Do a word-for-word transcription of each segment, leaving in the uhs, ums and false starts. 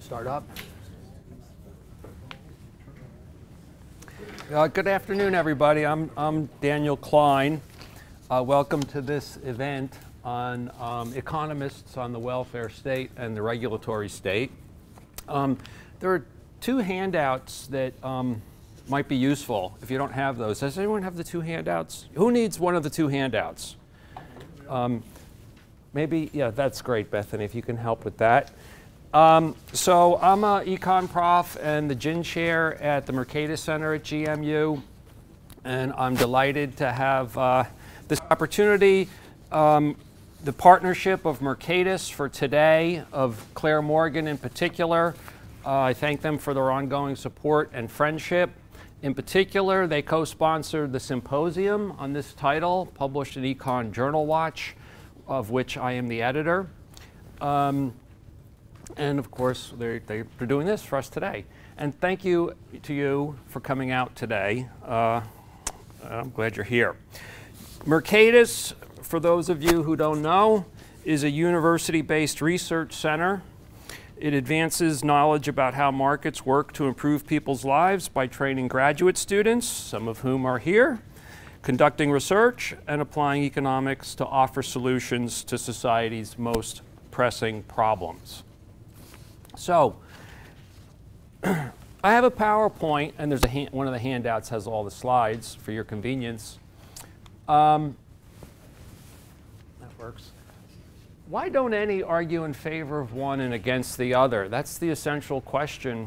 Start up. Uh, good afternoon, everybody. I'm, I'm Daniel Klein. Uh, welcome to this event on um, economists on the welfare state and the regulatory state. Um, there are two handouts that um, might be useful if you don't have those. Does anyone have the two handouts? Who needs one of the two handouts? Um, maybe, yeah, that's great, Bethany, if you can help with that. Um, so I'm an econ prof and the Gin Chair at the Mercatus Center at G M U, and I'm delighted to have uh, this opportunity. Um, the partnership of Mercatus for today, of Claire Morgan in particular. Uh, I thank them for their ongoing support and friendship. In particular, they co-sponsored the symposium on this title, published in Econ Journal Watch, of which I am the editor. Um, And of course, they're, they're doing this for us today. And thank you to you for coming out today. Uh, I'm glad you're here. Mercatus, for those of you who don't know, is a university-based research center. It advances knowledge about how markets work to improve people's lives by training graduate students, some of whom are here, conducting research, and applying economics to offer solutions to society's most pressing problems. So, I have a PowerPoint, and there's a hand, one of the handouts has all the slides for your convenience. Um, that works. Why don't any argue in favor of one and against the other? That's the essential question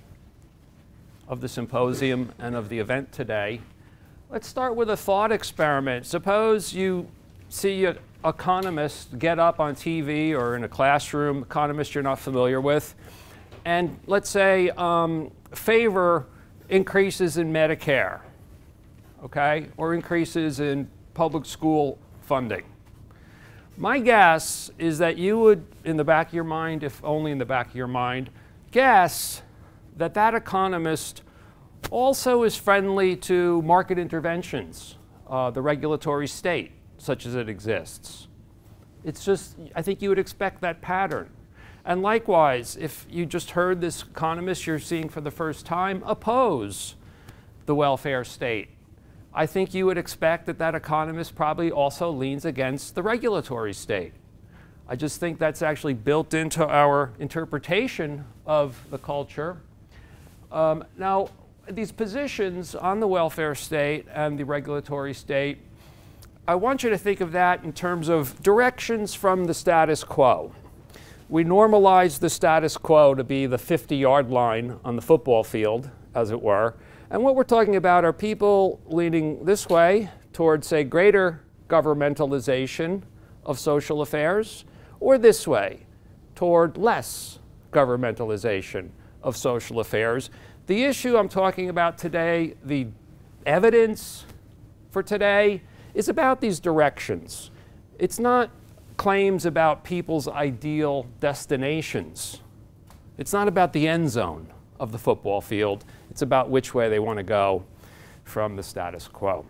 of the symposium and of the event today. Let's start with a thought experiment. Suppose you see a economist get up on T V or in a classroom, economist you're not familiar with, and let's say um, favor increases in Medicare, okay, or increases in public school funding. My guess is that you would, in the back of your mind, if only in the back of your mind, guess that that economist also is friendly to market interventions, uh, the regulatory state, such as it exists. It's just, I think you would expect that pattern. And likewise, if you just heard this economist you're seeing for the first time oppose the welfare state, I think you would expect that that economist probably also leans against the regulatory state. I just think that's actually built into our interpretation of the culture. Um, now, these positions on the welfare state and the regulatory state, I want you to think of that in terms of directions from the status quo. We normalize the status quo to be the fifty-yard line on the football field, as it were. And what we're talking about are people leaning this way towards, say, greater governmentalization of social affairs, or this way toward less governmentalization of social affairs. The issue I'm talking about today, the evidence for today, is about these directions. It's not claims about people's ideal destinations. It's not about the end zone of the football field. It's about which way they want to go from the status quo.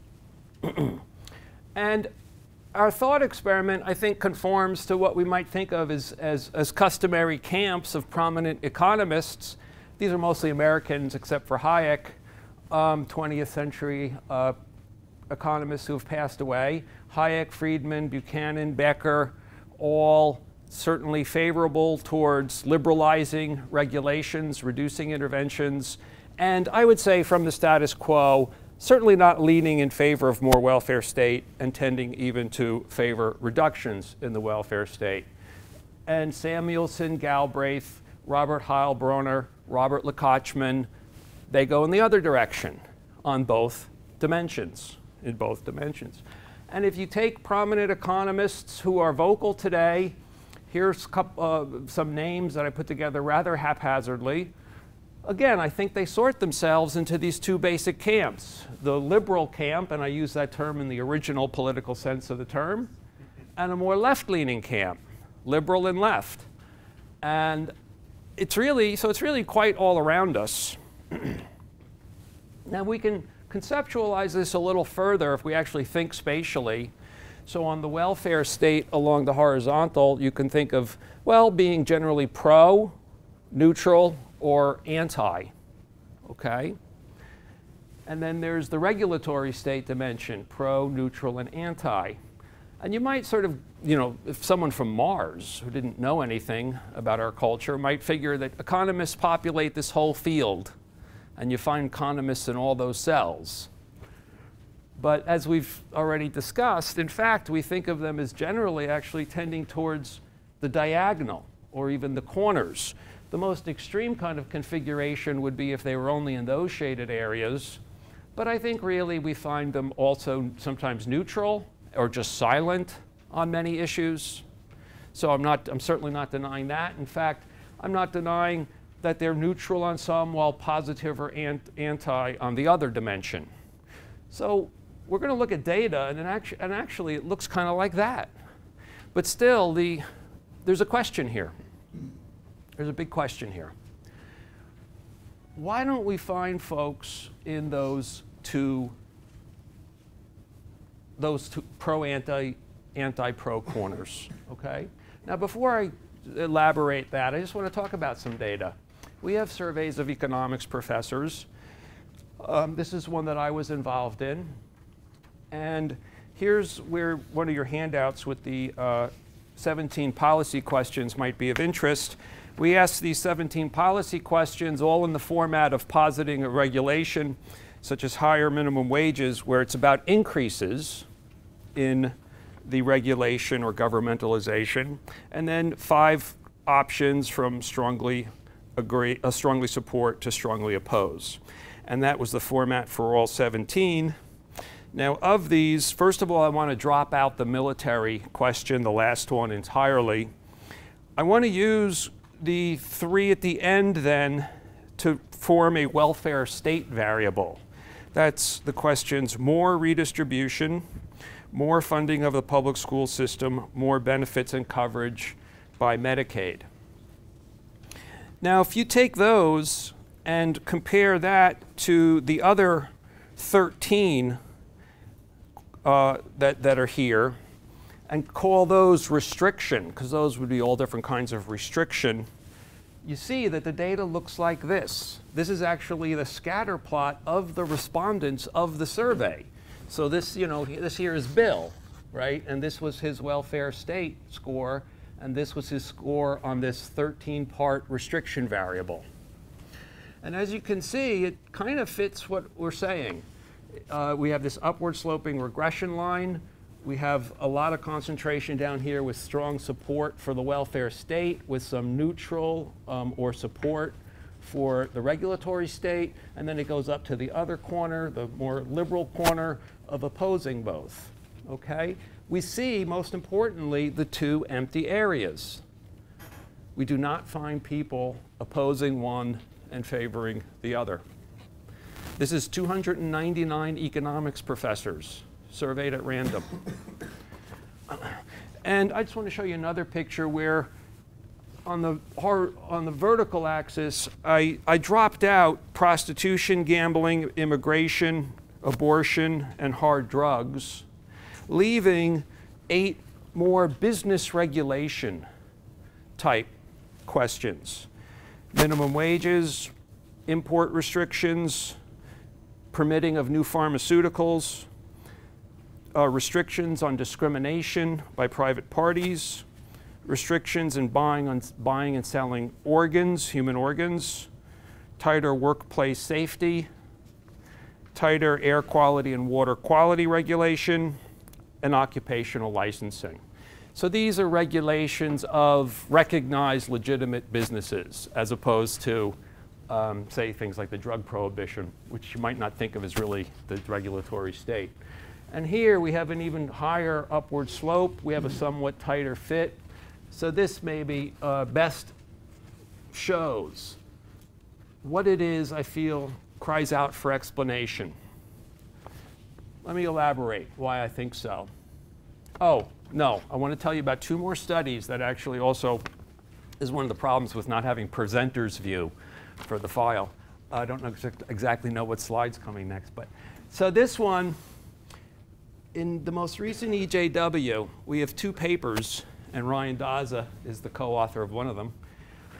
And our thought experiment, I think, conforms to what we might think of as, as, as customary camps of prominent economists. These are mostly Americans, except for Hayek, um, twentieth century uh, economists who have passed away. Hayek, Friedman, Buchanan, Becker, all certainly favorable towards liberalizing regulations, reducing interventions, and I would say from the status quo, certainly not leaning in favor of more welfare state and tending even to favor reductions in the welfare state. And Samuelson, Galbraith, Robert Heilbronner, Robert Lukács, they go in the other direction on both dimensions. in both dimensions. And if you take prominent economists who are vocal today, here's couple, uh, some names that I put together rather haphazardly. Again, I think they sort themselves into these two basic camps. The liberal camp, and I use that term in the original political sense of the term, and a more left-leaning camp, liberal and left. And it's really, so it's really quite all around us. Now we can conceptualize this a little further if we actually think spatially. So on the welfare state along the horizontal, you can think of, well, being generally pro neutral, or anti, okay? And then there's the regulatory state dimension, pro, neutral, and anti. And you might sort of, you know, if someone from Mars who didn't know anything about our culture might figure that economists populate this whole field, and you find economists in all those cells. But as we've already discussed, in fact, we think of them as generally actually tending towards the diagonal, or even the corners. The most extreme kind of configuration would be if they were only in those shaded areas. But I think really we find them also sometimes neutral or just silent on many issues. So I'm, not, I'm certainly not denying that. In fact, I'm not denying that they're neutral on some while positive or anti on the other dimension. So we're going to look at data, and, actu and actually it looks kind of like that. But still, the, there's a question here. There's a big question here. Why don't we find folks in those two, those two pro-anti, anti-pro corners, okay? Now, before I elaborate that, I just want to talk about some data. We have surveys of economics professors. Um, this is one that I was involved in. And here's where one of your handouts with the uh, seventeen policy questions might be of interest. We asked these seventeen policy questions all in the format of positing a regulation, such as higher minimum wages, where it's about increases in the regulation or governmentalization, and then five options from strongly agree, uh, strongly support to strongly oppose. And that was the format for all seventeen. Now, of these, first of all, I want to drop out the military question, the last one entirely. I want to use the three at the end then to form a welfare state variable. That's the questions more redistribution, more funding of the public school system, more benefits and coverage by Medicaid. Now, if you take those and compare that to the other thirteen uh, that, that are here, and call those restriction, because those would be all different kinds of restriction, you see that the data looks like this. This is actually the scatter plot of the respondents of the survey. So this, you know, this here is Bill, right? And this was his welfare state score, and this was his score on this thirteen part restriction variable. And as you can see, it kind of fits what we're saying. Uh, we have this upward sloping regression line. We have a lot of concentration down here with strong support for the welfare state, with some neutral um, or support for the regulatory state, and then it goes up to the other corner, the more liberal corner of opposing both, okay? We see, most importantly, the two empty areas. We do not find people opposing one and favoring the other. This is two hundred ninety-nine economics professors surveyed at random. And I just want to show you another picture where on the, on the vertical axis, I, I dropped out prostitution, gambling, immigration, abortion, and hard drugs, leaving eight more business regulation type questions. Minimum wages, import restrictions, permitting of new pharmaceuticals, uh, restrictions on discrimination by private parties, restrictions in buying, on, buying and selling organs, human organs, tighter workplace safety, tighter air quality and water quality regulation, and occupational licensing. So these are regulations of recognized legitimate businesses, as opposed to, um, say, things like the drug prohibition, which you might not think of as really the regulatory state. And here we have an even higher upward slope. We have a somewhat tighter fit. So this maybe uh, best shows what it is I feel cries out for explanation. Let me elaborate why I think so. Oh, no, I want to tell you about two more studies that actually also is one of the problems with not having presenter's view for the file. I don't know ex exactly know what slide's coming next, but so this one, in the most recent E J W, we have two papers, and Ryan Daza is the co-author of one of them,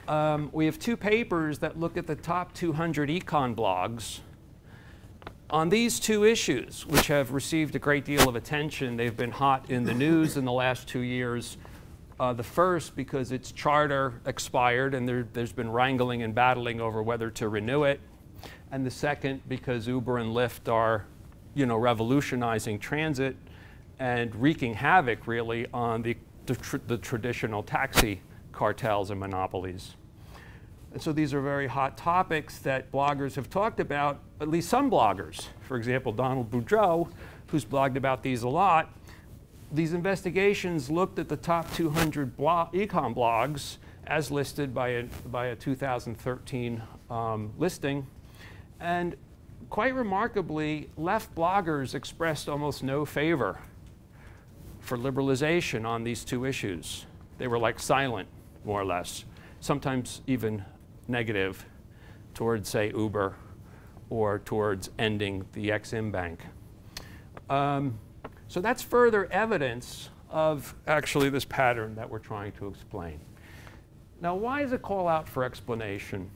um, we have two papers that look at the top two hundred econ blogs on these two issues, which have received a great deal of attention. They've been hot in the news in the last two years. Uh, the first, because its charter expired and there, there's been wrangling and battling over whether to renew it. And the second, because Uber and Lyft are, you know, revolutionizing transit and wreaking havoc, really, on the, the, tr the traditional taxi cartels and monopolies. And so these are very hot topics that bloggers have talked about, at least some bloggers. For example, Donald Boudreau, who's blogged about these a lot. These investigations looked at the top two hundred blog, econ blogs as listed by a, by a two thousand thirteen um, listing. And quite remarkably, left bloggers expressed almost no favor for liberalization on these two issues. They were like silent, more or less, sometimes even negative towards, say, Uber or towards ending the Ex-Im Bank. Um, so that's further evidence of actually this pattern that we're trying to explain. Now, why is a call out for explanation?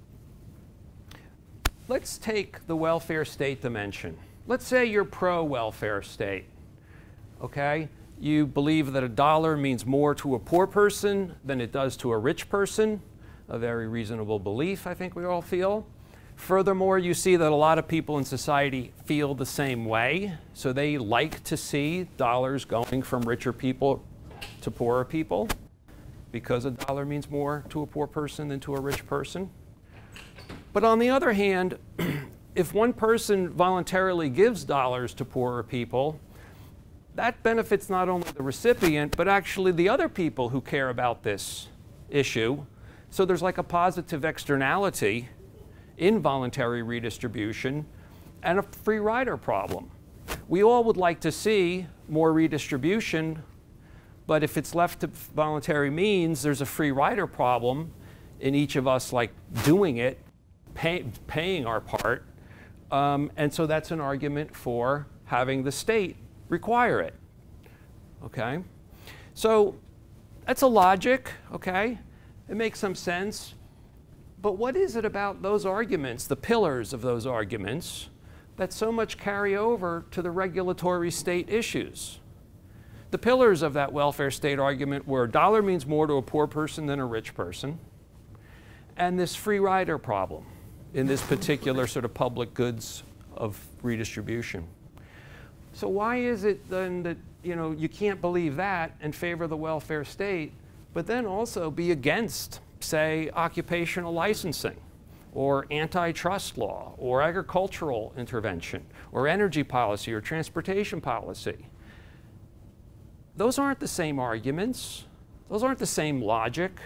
Let's take the welfare state dimension. Let's say you're pro-welfare state, okay? You believe that a dollar means more to a poor person than it does to a rich person. A very reasonable belief, I think we all feel. Furthermore, you see that a lot of people in society feel the same way. So they like to see dollars going from richer people to poorer people because a dollar means more to a poor person than to a rich person. But on the other hand, if one person voluntarily gives dollars to poorer people, that benefits not only the recipient, but actually the other people who care about this issue. So there's like a positive externality in voluntary redistribution and a free rider problem. We all would like to see more redistribution, but if it's left to voluntary means, there's a free rider problem in each of us like doing it, pay, paying our part. Um, and so that's an argument for having the state require it, okay? So that's a logic, okay? It makes some sense. But what is it about those arguments, the pillars of those arguments, that so much carry over to the regulatory state issues? The pillars of that welfare state argument were dollar means more to a poor person than a rich person, and this free rider problem in this particular sort of public goods of redistribution. So why is it then that, you know, you can't believe that and favor the welfare state, but then also be against, say, occupational licensing or antitrust law or agricultural intervention or energy policy or transportation policy? Those aren't the same arguments. Those aren't the same logic.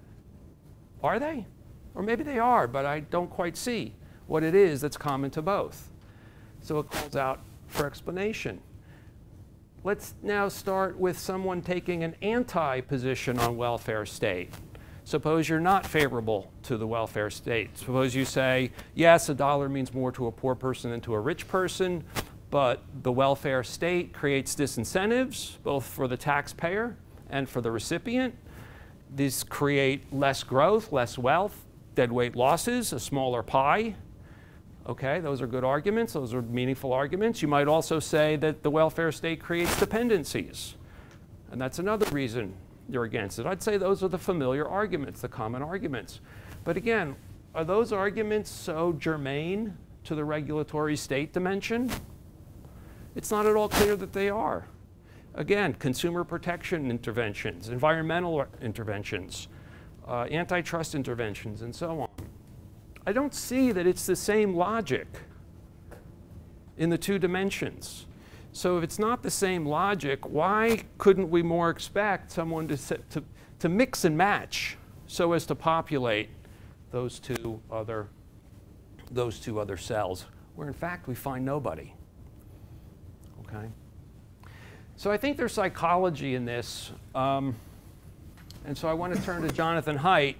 Are they? Or maybe they are, but I don't quite see what it is that's common to both. So it calls out for explanation. Let's now start with someone taking an anti-position on welfare state. Suppose you're not favorable to the welfare state. Suppose you say, yes, a dollar means more to a poor person than to a rich person, but the welfare state creates disincentives, both for the taxpayer and for the recipient. These create less growth, less wealth, deadweight losses, a smaller pie. Okay, those are good arguments. Those are meaningful arguments. You might also say that the welfare state creates dependencies. And that's another reason you're against it. I'd say those are the familiar arguments, the common arguments. But again, are those arguments so germane to the regulatory state dimension? It's not at all clear that they are. Again, consumer protection interventions, environmental interventions, uh, antitrust interventions, and so on. I don't see that it's the same logic in the two dimensions. So if it's not the same logic, why couldn't we more expect someone to, to, to mix and match so as to populate those two other, those two other cells, where in fact we find nobody? Okay. So I think there's psychology in this. Um, and so I want to turn to Jonathan Haidt.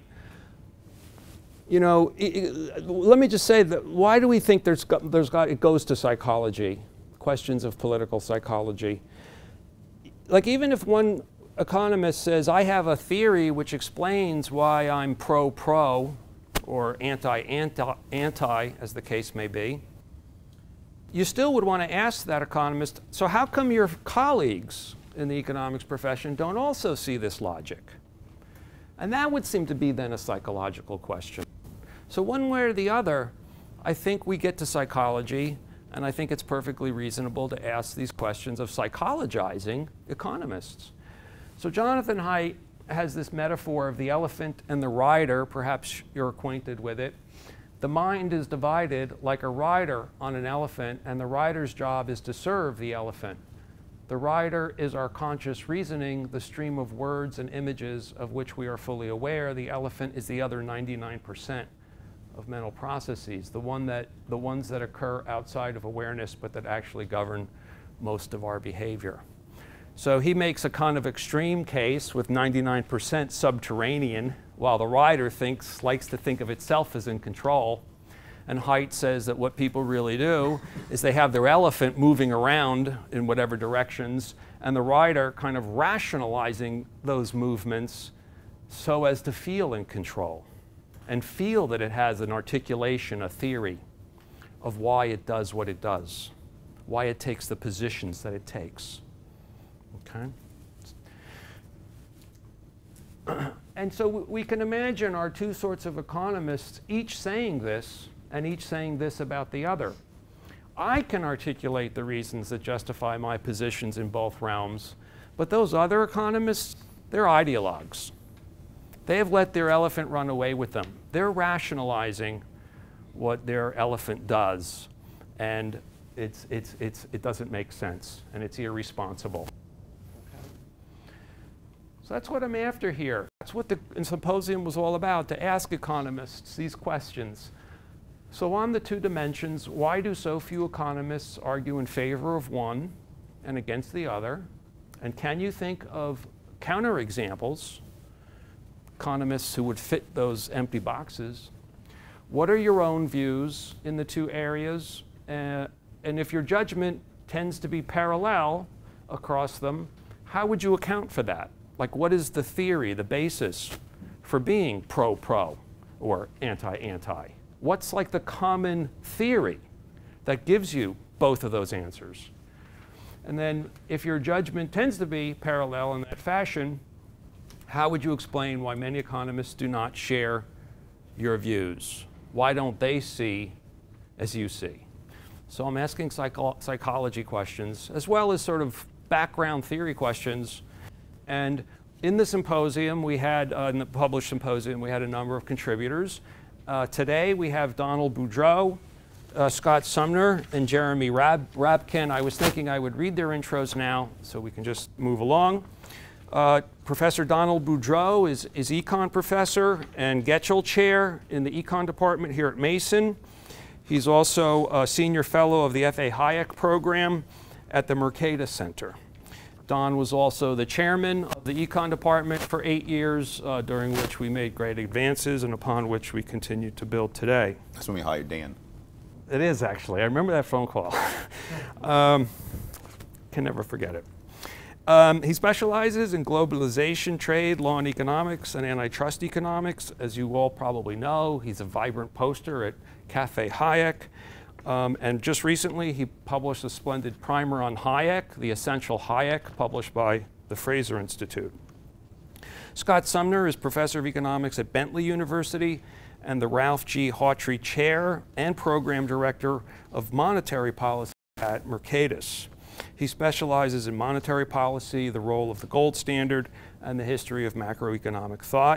You know, it, it, let me just say that why do we think there's, there's got, it goes to psychology, questions of political psychology. Like even if one economist says, I have a theory which explains why I'm pro-pro, or anti-anti-anti, as the case may be, you still would want to ask that economist, so how come your colleagues in the economics profession don't also see this logic? And that would seem to be then a psychological question. So one way or the other, I think we get to psychology, and I think it's perfectly reasonable to ask these questions of psychologizing economists. So Jonathan Haidt has this metaphor of the elephant and the rider. Perhaps you're acquainted with it. The mind is divided like a rider on an elephant, and the rider's job is to serve the elephant. The rider is our conscious reasoning, the stream of words and images of which we are fully aware. The elephant is the other ninety-nine percent of mental processes, the, one that, the ones that occur outside of awareness but that actually govern most of our behavior. So he makes a kind of extreme case with ninety-nine percent subterranean, while the rider thinks, likes to think of itself as in control. And Haidt says that what people really do is they have their elephant moving around in whatever directions, and the rider kind of rationalizing those movements so as to feel in control and feel that it has an articulation, a theory of why it does what it does, why it takes the positions that it takes. Okay? And so we can imagine our two sorts of economists each saying this and each saying this about the other. I can articulate the reasons that justify my positions in both realms, but those other economists, they're ideologues. They have let their elephant run away with them. They're rationalizing what their elephant does, and it's, it's, it's, it doesn't make sense, and it's irresponsible. So that's what I'm after here. That's what the symposium was all about, to ask economists these questions. So on the two dimensions, why do so few economists argue in favor of one and against the other? And can you think of counterexamples, economists who would fit those empty boxes? What are your own views in the two areas? Uh, and if your judgment tends to be parallel across them, how would you account for that? Like, what is the theory, the basis for being pro-pro or anti-anti? What's like the common theory that gives you both of those answers? And then if your judgment tends to be parallel in that fashion, how would you explain why many economists do not share your views? Why don't they see as you see? So I'm asking psycho psychology questions as well as sort of background theory questions. And in the symposium, we had, uh, in the published symposium, we had a number of contributors. Uh, today, we have Donald Boudreau, uh, Scott Sumner, and Jeremy Rab Rabkin. I was thinking I would read their intros now, so we can just move along. Uh, Professor Donald Boudreau is, is Econ Professor and Getchell Chair in the Econ Department here at Mason. He's also a Senior Fellow of the F A Hayek Program at the Mercatus Center. Don was also the chairman of the Econ Department for eight years, uh, during which we made great advances and upon which we continue to build today. That's when we hired Dan. It is, actually. I remember that phone call. um, can never forget it. Um, he specializes in globalization, trade, law and economics, and antitrust economics. As you all probably know, he's a vibrant poster at Cafe Hayek. Um, and just recently, he published a splendid primer on Hayek, The Essential Hayek, published by the Fraser Institute. Scott Sumner is professor of economics at Bentley University and the Ralph G. Hawtrey Chair and Program Director of Monetary Policy at Mercatus. He specializes in monetary policy, the role of the gold standard, and the history of macroeconomic thought.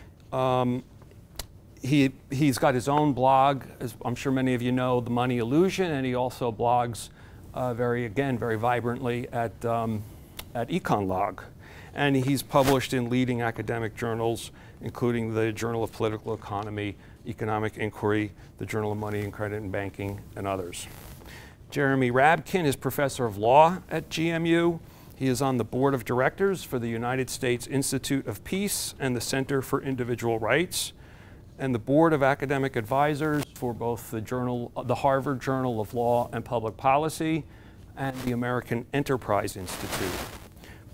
Um, He, he's got his own blog, as I'm sure many of you know, The Money Illusion, and he also blogs uh, very, again, very vibrantly at, um, at EconLog. And he's published in leading academic journals, including the Journal of Political Economy, Economic Inquiry, the Journal of Money and Credit and Banking, and others. Jeremy Rabkin is professor of law at G M U. He is on the board of directors for the United States Institute of Peace and the Center for Individual Rights, and the board of academic advisors for both the journal, the Harvard Journal of Law and Public Policy and the American Enterprise Institute.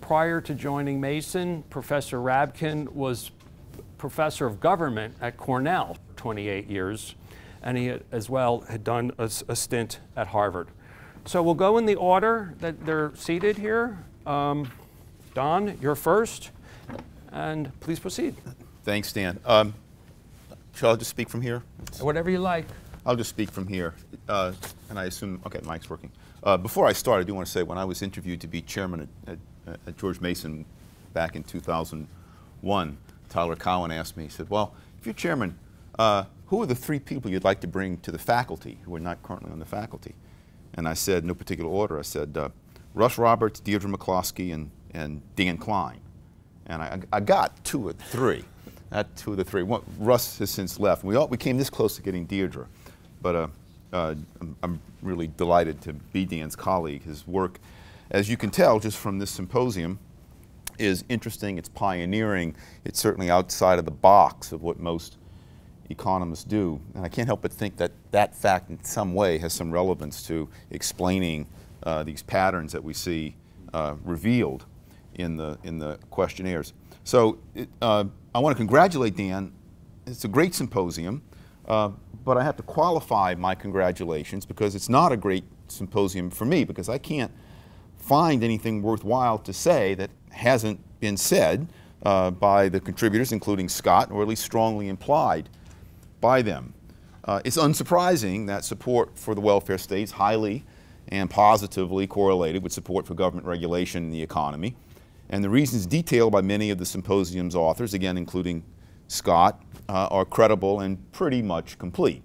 prior to joining Mason, Professor Rabkin was professor of government at Cornell for twenty-eight years, and he had, as well had done a, a stint at Harvard. So we'll go in the order that they're seated here. Um, Don, you're first, and please proceed. Thanks, Dan. Um, shall I just speak from here? Whatever you like. I'll just speak from here, uh, and I assume, okay, mic's working. Uh, before I start, I do want to say when I was interviewed to be chairman at, at, at George Mason back in two thousand one, Tyler Cowen asked me, he said, well, if you're chairman, uh, who are the three people you'd like to bring to the faculty who are not currently on the faculty? And I said, no particular order, I said, uh, Russ Roberts, Deirdre McCloskey, and, and Dan Klein. And I, I got two or three. Not two of the three. One, Russ has since left. We, all, we came this close to getting Deirdre. But uh, uh, I'm, I'm really delighted to be Dan's colleague. His work, as you can tell just from this symposium, is interesting, it's pioneering, it's certainly outside of the box of what most economists do. And I can't help but think that that fact in some way has some relevance to explaining uh, these patterns that we see uh, revealed in the, in the questionnaires. So it, uh, I want to congratulate Dan. It's a great symposium. Uh, but I have to qualify my congratulations because it's not a great symposium for me because I can't find anything worthwhile to say that hasn't been said uh, by the contributors, including Scott, or at least strongly implied by them. Uh, it's unsurprising that support for the welfare state is highly and positively correlated with support for government regulation in the economy. And the reasons detailed by many of the symposium's authors, again including Scott, uh, are credible and pretty much complete.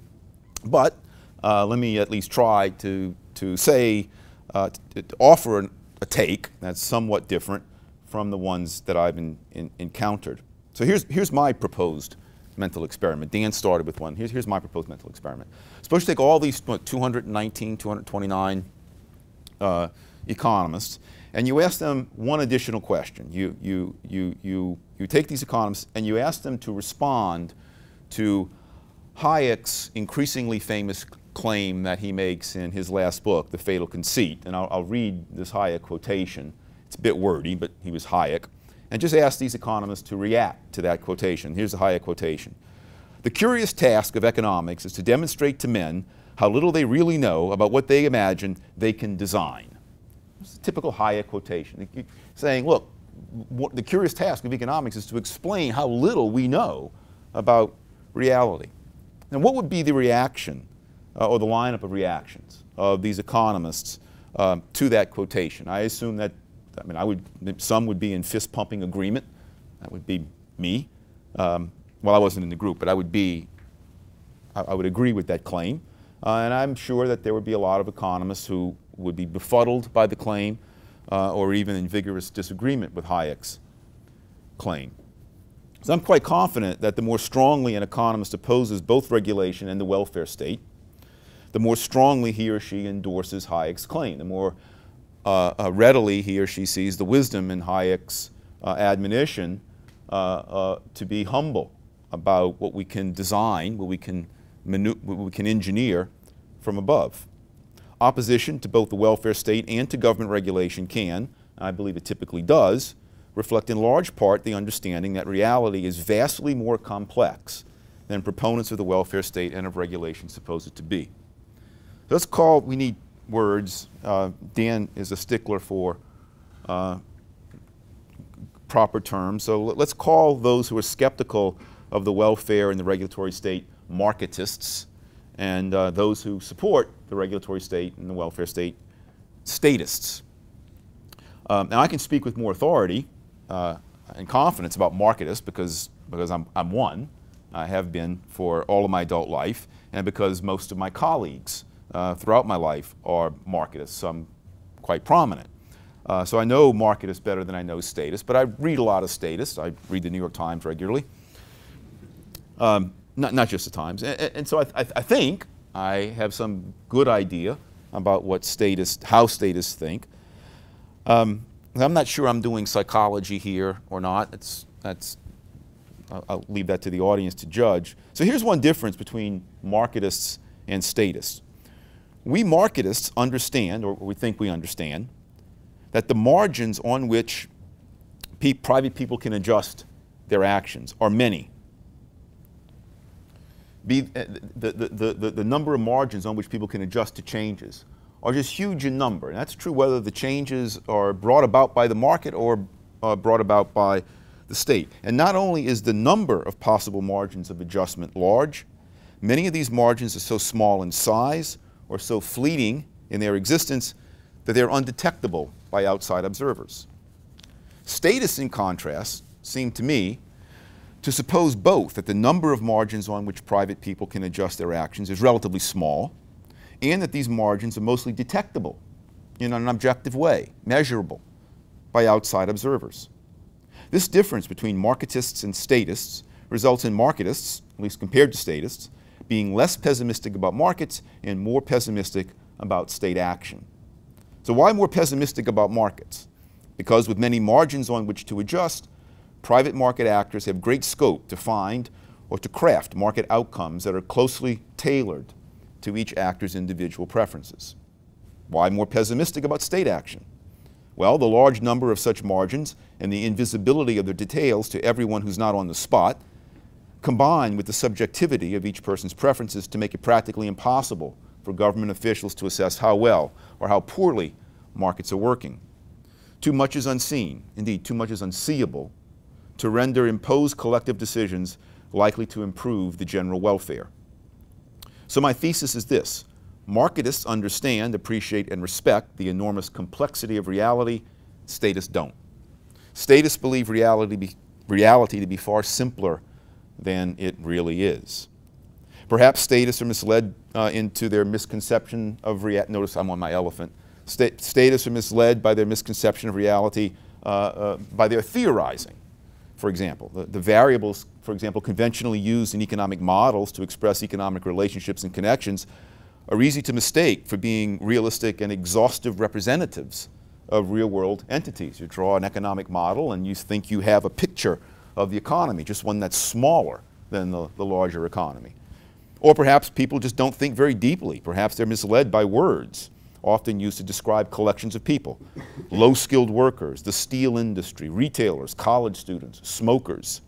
But uh, let me at least try to, to say, uh, to, to offer an, a take that's somewhat different from the ones that I've in, in, encountered. So here's, here's my proposed mental experiment. Dan started with one. Here's, here's my proposed mental experiment. Suppose you take all these what, two hundred nineteen, two hundred twenty-nine uh, economists, and you ask them one additional question. You, you, you, you, you take these economists and you ask them to respond to Hayek's increasingly famous claim that he makes in his last book, The Fatal Conceit. And I'll, I'll read this Hayek quotation. It's a bit wordy, but he was Hayek. And just ask these economists to react to that quotation. Here's the Hayek quotation. The curious task of economics is to demonstrate to men how little they really know about what they imagine they can design. It's a typical Hayek quotation, saying, look, what the curious task of economics is to explain how little we know about reality. And what would be the reaction, uh, or the lineup of reactions of these economists uh, to that quotation? I assume that, I mean, I would, some would be in fist-pumping agreement. That would be me. Um, well, I wasn't in the group, but I would be, I, I would agree with that claim. Uh, and I'm sure that there would be a lot of economists who would be befuddled by the claim uh, or even in vigorous disagreement with Hayek's claim. So I'm quite confident that the more strongly an economist opposes both regulation and the welfare state, the more strongly he or she endorses Hayek's claim, the more uh, uh, readily he or she sees the wisdom in Hayek's uh, admonition uh, uh, to be humble about what we can design, what we can, what we can engineer from above. Opposition to both the welfare state and to government regulation can, I believe it typically does, reflect in large part the understanding that reality is vastly more complex than proponents of the welfare state and of regulation suppose it to be. Let's call, we need words. Uh, Dan is a stickler for uh, proper terms, so let's call those who are skeptical of the welfare and the regulatory state marketists, and uh, those who support the regulatory state and the welfare state statists. Um, now I can speak with more authority uh, and confidence about marketists because, because I'm, I'm one. I have been for all of my adult life, and because most of my colleagues uh, throughout my life are marketists, some quite prominent. Uh, so I know marketists better than I know statists, but I read a lot of statists. I read the New York Times regularly. Um, Not, not just the Times. And, and so I, I, I think I have some good idea about what statists, how statists think. Um, I'm not sure I'm doing psychology here or not. It's, that's, I'll, I'll leave that to the audience to judge. So here's one difference between marketists and statists. We marketists understand, or we think we understand, that the margins on which pe private people can adjust their actions are many. Be, uh, the, the, the, the number of margins on which people can adjust to changes are just huge in number. And that's true whether the changes are brought about by the market or uh, brought about by the state. And not only is the number of possible margins of adjustment large, many of these margins are so small in size or so fleeting in their existence that they're undetectable by outside observers. Statists, in contrast, seem to me to suppose both that the number of margins on which private people can adjust their actions is relatively small, and that these margins are mostly detectable in an objective way, measurable by outside observers. This difference between marketists and statists results in marketists, at least compared to statists, being less pessimistic about markets and more pessimistic about state action. So why more pessimistic about markets? Because with many margins on which to adjust, private market actors have great scope to find or to craft market outcomes that are closely tailored to each actor's individual preferences. Why more pessimistic about state action? Well, the large number of such margins and the invisibility of their details to everyone who's not on the spot, combined with the subjectivity of each person's preferences, to make it practically impossible for government officials to assess how well or how poorly markets are working. Too much is unseen, indeed too much is unseeable, to render imposed collective decisions likely to improve the general welfare. So my thesis is this: marketists understand, appreciate, and respect the enormous complexity of reality. Statists don't. Statists believe reality, be, reality to be far simpler than it really is. Perhaps statists are misled uh, into their misconception of reality. Notice I'm on my elephant. Sta statists are misled by their misconception of reality uh, uh, by their theorizing. For example, the, the variables, for example, conventionally used in economic models to express economic relationships and connections are easy to mistake for being realistic and exhaustive representatives of real-world entities. You draw an economic model and you think you have a picture of the economy, just one that's smaller than the, the larger economy. Or perhaps people just don't think very deeply. Perhaps they're misled by words, often used to describe collections of people. Low-skilled workers, the steel industry, retailers, college students, smokers.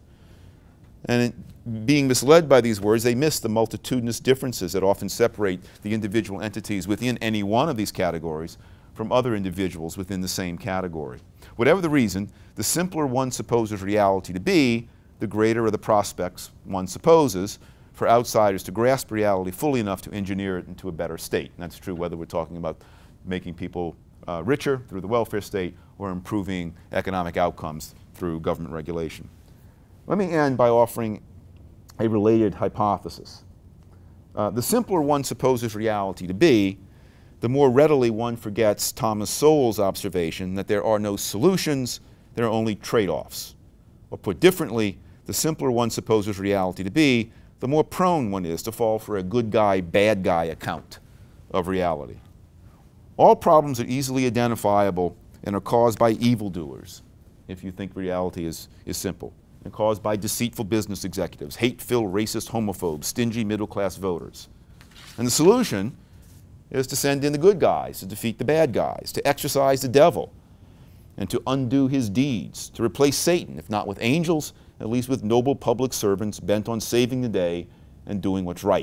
And in being misled by these words, they miss the multitudinous differences that often separate the individual entities within any one of these categories from other individuals within the same category. Whatever the reason, the simpler one supposes reality to be, the greater are the prospects one supposes for outsiders to grasp reality fully enough to engineer it into a better state. And that's true whether we're talking about making people uh, richer through the welfare state or improving economic outcomes through government regulation. Let me end by offering a related hypothesis. Uh, the simpler one supposes reality to be, the more readily one forgets Thomas Sowell's observation that there are no solutions, there are only trade-offs. Or put differently, the simpler one supposes reality to be, the more prone one is to fall for a good guy, bad guy account of reality. All problems are easily identifiable and are caused by evildoers, if you think reality is, is simple, and caused by deceitful business executives, hate-filled racist homophobes, stingy middle-class voters. And the solution is to send in the good guys, to defeat the bad guys, to exorcise the devil, and to undo his deeds, to replace Satan, if not with angels, at least with noble public servants bent on saving the day and doing what's right.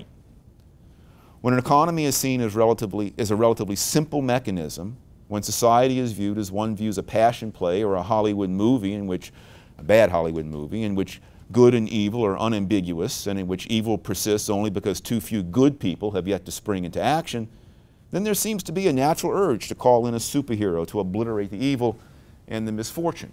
When an economy is seen as, relatively, as a relatively simple mechanism, when society is viewed as one views a passion play or a Hollywood movie in which, a bad Hollywood movie, in which good and evil are unambiguous and in which evil persists only because too few good people have yet to spring into action, then there seems to be a natural urge to call in a superhero to obliterate the evil and the misfortune.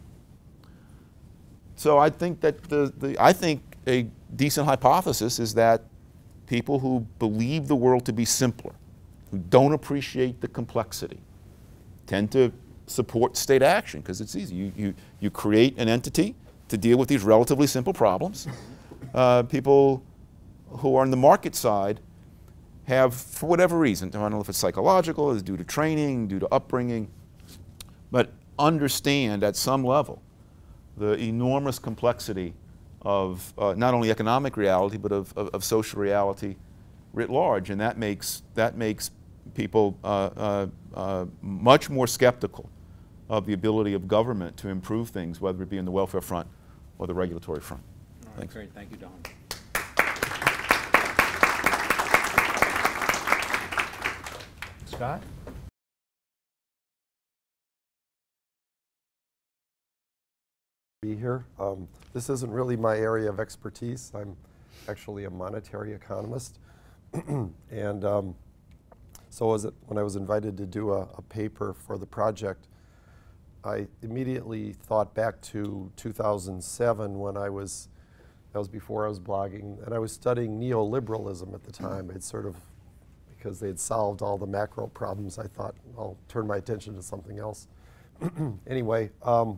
So I think that the, the, I think a decent hypothesis is that people who believe the world to be simpler, who don't appreciate the complexity, tend to support state action because it's easy. You, you, you create an entity to deal with these relatively simple problems. Uh, people who are on the market side have, for whatever reason, I don't know if it's psychological, it's due to training, due to upbringing, but understand at some level the enormous complexity of uh, not only economic reality, but of, of, of social reality writ large. And that makes, that makes people uh, uh, uh, much more skeptical of the ability of government to improve things, whether it be in the welfare front or the regulatory front. All right, Thanks. great. Thank you, Don. Scott? Be here. Um, this isn't really my area of expertise. I'm actually a monetary economist. and um, so was it, when I was invited to do a, a paper for the project, I immediately thought back to two thousand seven when I was, that was before I was blogging, and I was studying neoliberalism at the time. It's sort of, because they had solved all the macro problems, I thought I'll turn my attention to something else. Anyway, um,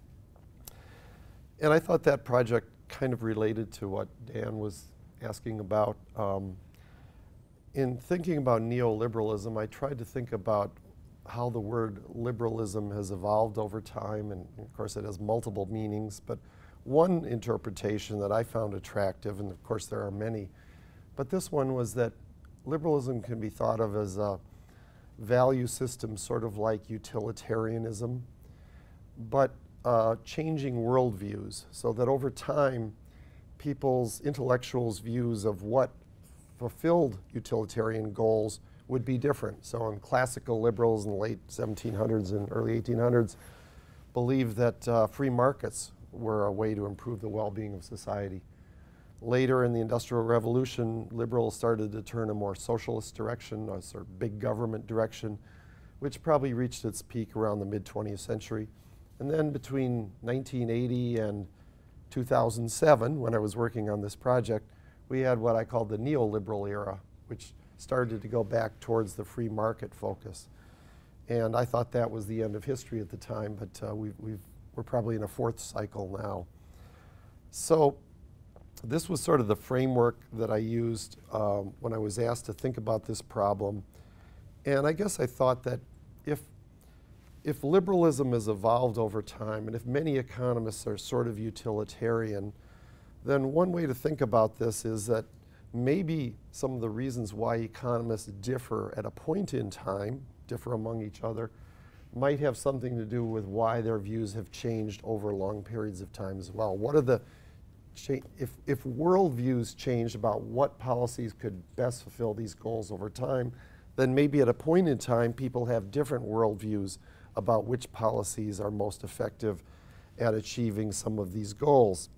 and I thought that project kind of related to what Dan was asking about. Um, in thinking about neoliberalism, I tried to think about how the word liberalism has evolved over time, and of course it has multiple meanings, but one interpretation that I found attractive, and of course there are many, but this one was that liberalism can be thought of as a value system sort of like utilitarianism, but uh, changing worldviews, so that over time people's intellectuals' views of what fulfilled utilitarian goals would be different. So in classical liberals in the late seventeen hundreds and early eighteen hundreds believed that uh, free markets were a way to improve the well-being of society. Later in the Industrial Revolution, liberals started to turn a more socialist direction, a sort of big government direction, which probably reached its peak around the mid twentieth century. And then between nineteen eighty and two thousand seven, when I was working on this project, we had what I called the neoliberal era, which started to go back towards the free market focus. And I thought that was the end of history at the time, but uh, we've, we've, we're probably in a fourth cycle now. So this was sort of the framework that I used um, when I was asked to think about this problem. And I guess I thought that if, if liberalism has evolved over time, and if many economists are sort of utilitarian, then one way to think about this is that maybe some of the reasons why economists differ at a point in time, differ among each other, might have something to do with why their views have changed over long periods of time as well. What are the, if, if worldviews changed about what policies could best fulfill these goals over time, then maybe at a point in time people have different worldviews about which policies are most effective at achieving some of these goals.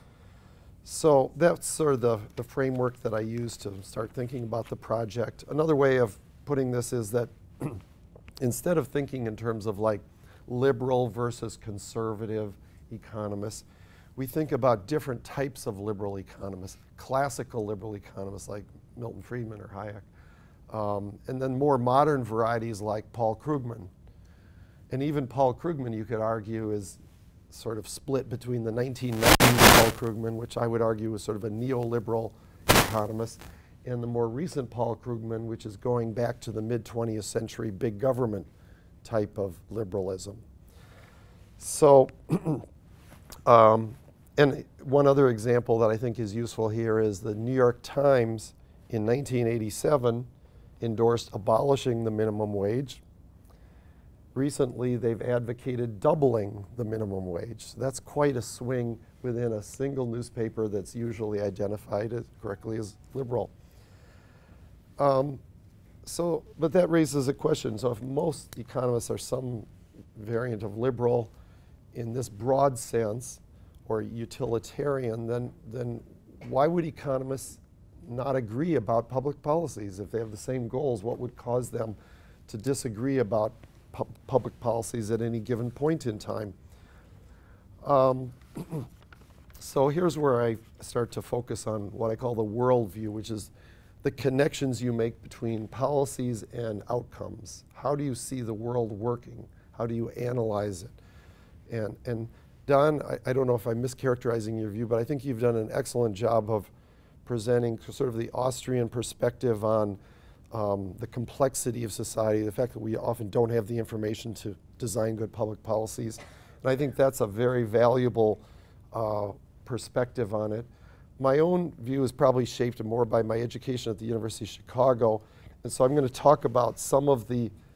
So that's sort of the, the framework that I used to start thinking about the project. Another way of putting this is that instead of thinking in terms of like liberal versus conservative economists, we think about different types of liberal economists, classical liberal economists like Milton Friedman or Hayek, um, and then more modern varieties like Paul Krugman. And even Paul Krugman, you could argue, is sort of split between the nineteen nineties Paul Krugman, which I would argue was sort of a neoliberal economist, and the more recent Paul Krugman, which is going back to the mid twentieth century big government type of liberalism. So, um, and one other example that I think is useful here is the New York Times in nineteen eighty-seven endorsed abolishing the minimum wage. Recently, they've advocated doubling the minimum wage. So that's quite a swing within a single newspaper that's usually identified as correctly as liberal. Um, so, but that raises a question. So if most economists are some variant of liberal in this broad sense, or utilitarian, then, then why would economists not agree about public policies? If they have the same goals, what would cause them to disagree about pu public policies at any given point in time? Um, so here's where I start to focus on what I call the worldview, which is the connections you make between policies and outcomes. How do you see the world working? How do you analyze it? And, and Don, I, I don't know if I'm mischaracterizing your view, but I think you've done an excellent job of presenting sort of the Austrian perspective on um, the complexity of society, the fact that we often don't have the information to design good public policies. And I think that's a very valuable uh, perspective on it. My own view is probably shaped more by my education at the University of Chicago. And so I'm going to talk about some of the,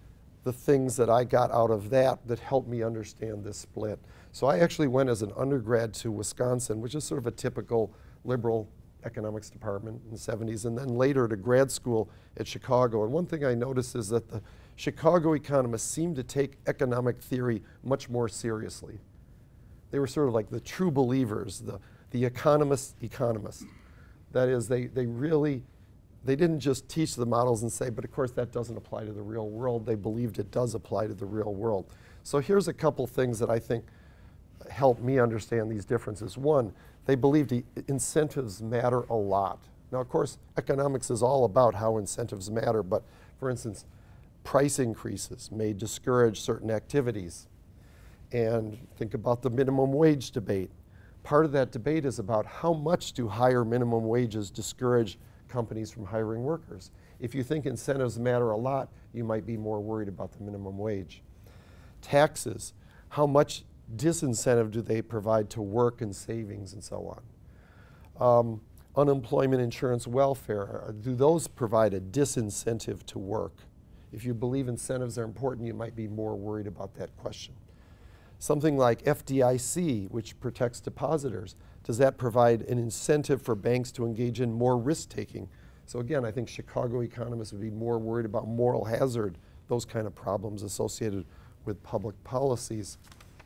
the things that I got out of that that helped me understand this split. So I actually went as an undergrad to Wisconsin, which is sort of a typical liberal economics department in the seventies, and then later to grad school at Chicago. And one thing I noticed is that the Chicago economists seemed to take economic theory much more seriously. They were sort of like the true believers, the, the economist economist. That is, they, they really, they didn't just teach the models and say, but of course that doesn't apply to the real world. They believed it does apply to the real world. So here's a couple things that I think help me understand these differences. One, they believed the incentives matter a lot. Now, of course, economics is all about how incentives matter, but for instance, price increases may discourage certain activities. And think about the minimum wage debate. Part of that debate is about how much do higher minimum wages discourage companies from hiring workers. If you think incentives matter a lot, you might be more worried about the minimum wage. Taxes, how much disincentive do they provide to work and savings and so on? Um, unemployment insurance, welfare, do those provide a disincentive to work? If you believe incentives are important, you might be more worried about that question. Something like F D I C, which protects depositors, does that provide an incentive for banks to engage in more risk-taking? So again, I think Chicago economists would be more worried about moral hazard, those kind of problems associated with public policies.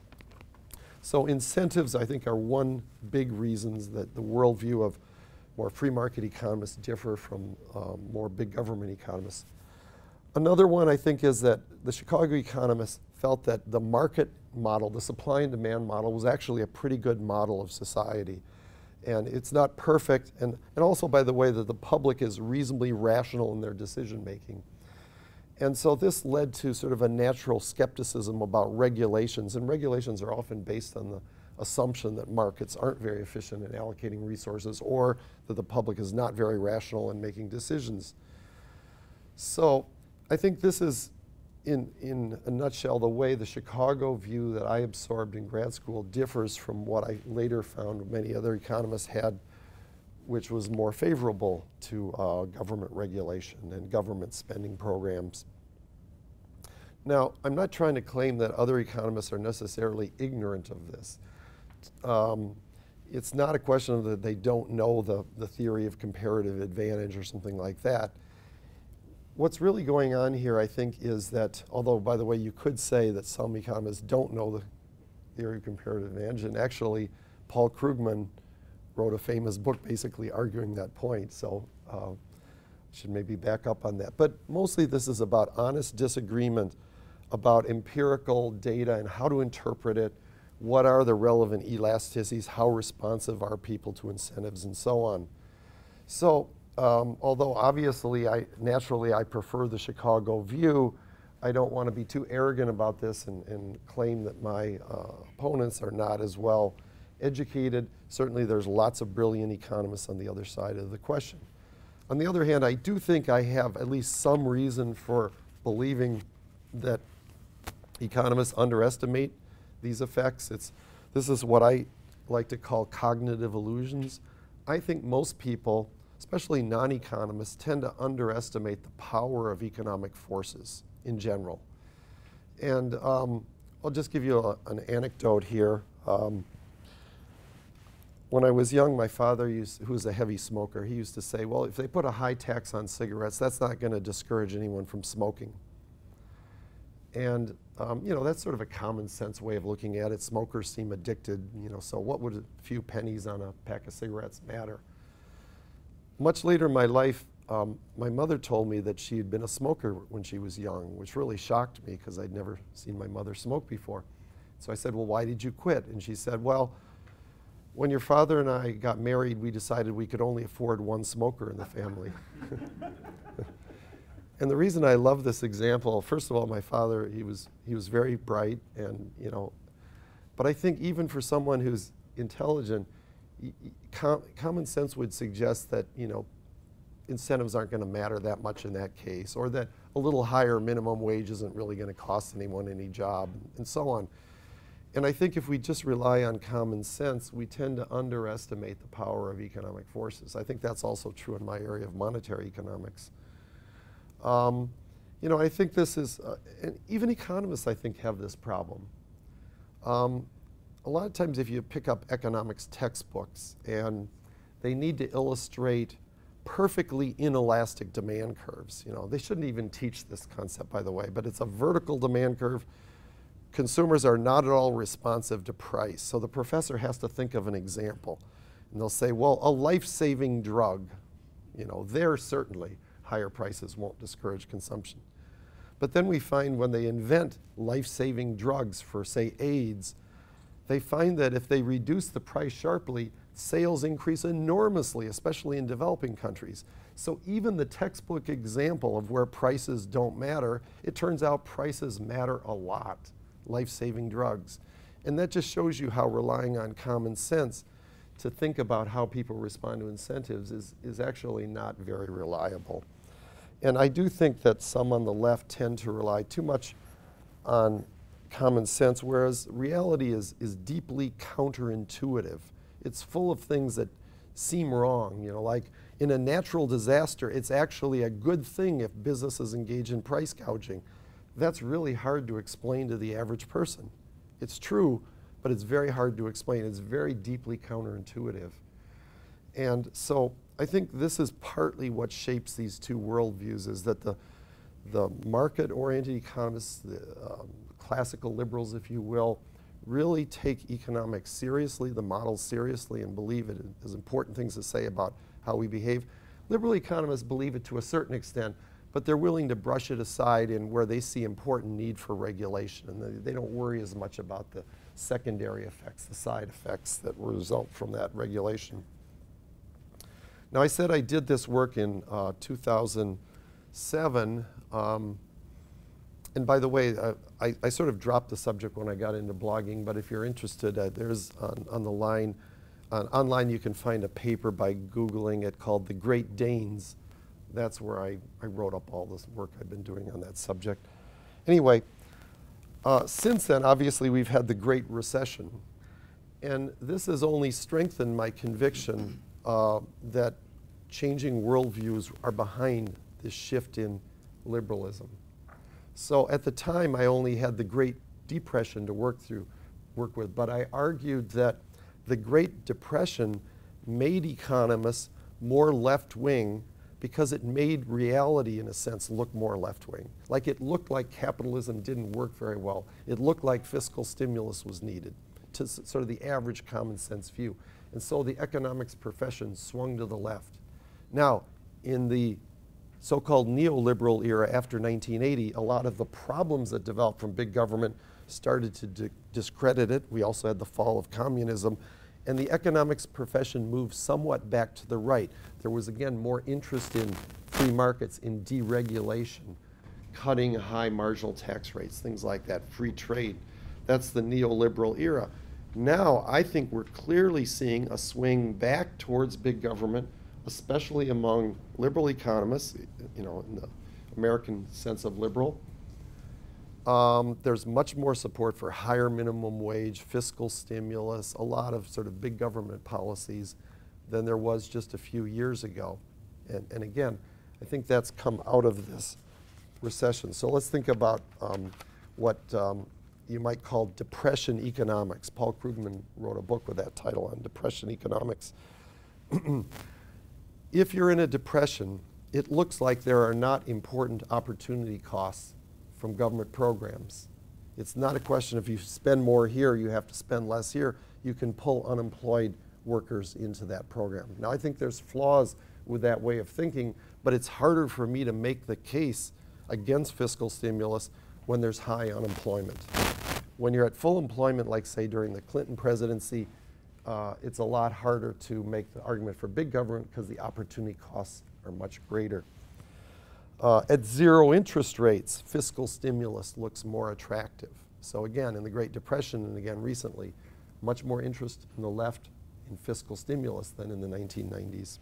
So incentives, I think, are one big reasons that the worldview of more free market economists differ from um, more big government economists. Another one, I think, is that the Chicago economists felt that the market model, the supply and demand model, was actually a pretty good model of society. And it's not perfect, and, and also, by the way, that the public is reasonably rational in their decision making. And so this led to sort of a natural skepticism about regulations, and regulations are often based on the assumption that markets aren't very efficient in allocating resources, or that the public is not very rational in making decisions. So I think this is, in, in a nutshell, the way the Chicago view that I absorbed in grad school differs from what I later found many other economists had, which was more favorable to uh, government regulation and government spending programs. Now, I'm not trying to claim that other economists are necessarily ignorant of this. Um, it's not a question of that they don't know the, the theory of comparative advantage or something like that. What's really going on here, I think, is that, although, by the way, you could say that some economists don't know the theory of comparative advantage, and actually, Paul Krugman wrote a famous book basically arguing that point, so uh, should maybe back up on that. But mostly this is about honest disagreement about empirical data and how to interpret it, what are the relevant elasticities, how responsive are people to incentives, and so on. So um, although obviously, I, naturally, I prefer the Chicago view, I don't want to be too arrogant about this and, and claim that my uh, opponents are not as well educated. Certainly there's lots of brilliant economists on the other side of the question. On the other hand, I do think I have at least some reason for believing that economists underestimate these effects. It's, this is what I like to call cognitive illusions. I think most people, especially non-economists, tend to underestimate the power of economic forces in general. And um, I'll just give you a, an anecdote here. Um, when I was young, my father, used, who was a heavy smoker, he used to say, well, if they put a high tax on cigarettes, that's not going to discourage anyone from smoking. And um, you know, that's sort of a common sense way of looking at it. Smokers seem addicted, you know, so what would a few pennies on a pack of cigarettes matter? Much later in my life, um, my mother told me that she had been a smoker when she was young, which really shocked me because I'd never seen my mother smoke before. So I said, well, why did you quit? And she said, well, when your father and I got married, we decided we could only afford one smoker in the family. And the reason I love this example, first of all, my father, he was, he was very bright, and, you know, but I think even for someone who's intelligent, com common sense would suggest that, you know, incentives aren't going to matter that much in that case, or that a little higher minimum wage isn't really going to cost anyone any job, and so on. And I think if we just rely on common sense, we tend to underestimate the power of economic forces. I think that's also true in my area of monetary economics. Um, you know, I think this is, uh, and even economists, I think, have this problem. Um, a lot of times if you pick up economics textbooks and they need to illustrate perfectly inelastic demand curves, you know, they shouldn't even teach this concept, by the way, but it's a vertical demand curve. Consumers are not at all responsive to price. So the professor has to think of an example. And they'll say, well, a life-saving drug, you know, there certainly higher prices won't discourage consumption. But then we find when they invent life-saving drugs for, say, AIDS, they find that if they reduce the price sharply, sales increase enormously, especially in developing countries. So even the textbook example of where prices don't matter, it turns out prices matter a lot, life-saving drugs. And that just shows you how relying on common sense to think about how people respond to incentives is, is actually not very reliable. And I do think that some on the left tend to rely too much on common sense, whereas reality is, is deeply counterintuitive. It's full of things that seem wrong. You know, like in a natural disaster, it's actually a good thing if businesses engage in price gouging. That's really hard to explain to the average person. It's true, but it's very hard to explain. It's very deeply counterintuitive. And so I think this is partly what shapes these two worldviews, is that the, the market-oriented economists, the um, classical liberals, if you will, really take economics seriously, the models seriously, and believe it has important things to say about how we behave. Liberal economists believe it to a certain extent, but they're willing to brush it aside in where they see important need for regulation, and they, they don't worry as much about the secondary effects, the side effects that will result from that regulation. Now, I said I did this work in uh, two thousand seven. Um, and by the way, uh, I, I sort of dropped the subject when I got into blogging, but if you're interested, uh, there's on, on the line, uh, online you can find a paper by Googling it called The Great Danes. That's where I, I wrote up all this work I've been doing on that subject. Anyway, uh, since then, obviously, we've had the Great Recession. And this has only strengthened my conviction uh, that changing worldviews are behind this shift in liberalism. So at the time, I only had the Great Depression to work through, work with, but I argued that the Great Depression made economists more left-wing because it made reality, in a sense, look more left-wing. Like it looked like capitalism didn't work very well. It looked like fiscal stimulus was needed to s sort of the average common sense view. And so the economics profession swung to the left. Now, in the so-called neoliberal era after nineteen eighty, a lot of the problems that developed from big government started to di discredit it. We also had the fall of communism. And the economics profession moved somewhat back to the right. There was, again, more interest in free markets, in deregulation, cutting high marginal tax rates, things like that, free trade. That's the neoliberal era. Now, I think we're clearly seeing a swing back towards big government, especially among liberal economists, you know, in the American sense of liberal. Um, there's much more support for higher minimum wage, fiscal stimulus, a lot of sort of big government policies than there was just a few years ago. And, and again, I think that's come out of this recession. So let's think about um, what um, you might call depression economics. Paul Krugman wrote a book with that title on depression economics. If you're in a depression, it looks like there are not important opportunity costs from government programs. It's not a question if you spend more here, you have to spend less here. You can pull unemployed workers into that program. Now, I think there's flaws with that way of thinking, but it's harder for me to make the case against fiscal stimulus when there's high unemployment. When you're at full employment, like say during the Clinton presidency, uh, it's a lot harder to make the argument for big government because the opportunity costs are much greater. Uh, at zero interest rates, fiscal stimulus looks more attractive. So again, in the Great Depression, and again recently, much more interest in the left in fiscal stimulus than in the nineteen nineties.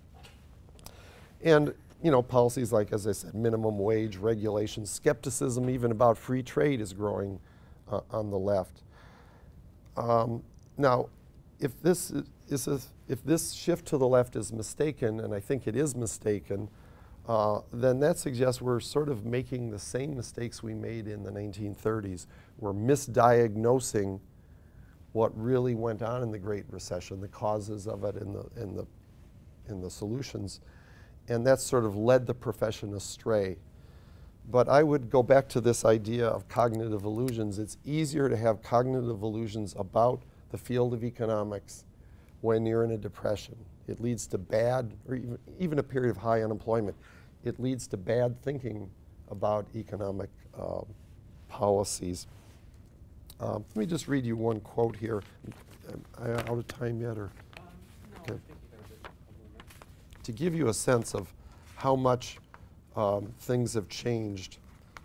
And you know, policies like, as I said, minimum wage, regulation, skepticism even about free trade is growing uh, on the left. Um, now, if this is, is a, if this shift to the left is mistaken, and I think it is mistaken, uh, then that suggests we're sort of making the same mistakes we made in the nineteen thirties. We're misdiagnosing what really went on in the Great Recession, the causes of it and the, and the, and the solutions. And that's sort of led the profession astray. But I would go back to this idea of cognitive illusions. It's easier to have cognitive illusions about the field of economics when you're in a depression. It leads to bad, or even, even a period of high unemployment. It leads to bad thinking about economic uh, policies. Um, let me just read you one quote here. Am I out of time yet? Or? Um, no, Okay. I think you got a couple of minutes. To give you a sense of how much um, things have changed.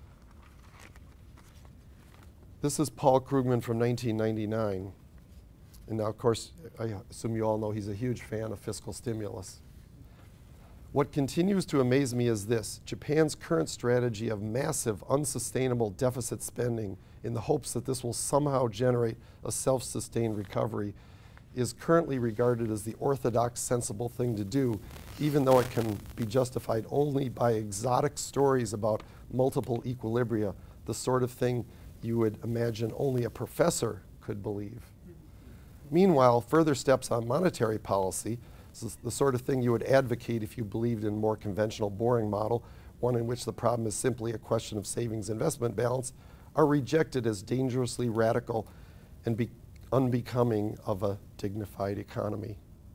This is Paul Krugman from nineteen ninety-nine. And now, of course, I assume you all know he's a huge fan of fiscal stimulus. What continues to amaze me is this: Japan's current strategy of massive, unsustainable deficit spending in the hopes that this will somehow generate a self-sustained recovery is currently regarded as the orthodox, sensible thing to do, even though it can be justified only by exotic stories about multiple equilibria, the sort of thing you would imagine only a professor could believe. Meanwhile, further steps on monetary policy, this is the sort of thing you would advocate if you believed in a more conventional, boring model, one in which the problem is simply a question of savings-investment balance, are rejected as dangerously radical and be unbecoming of a dignified economy.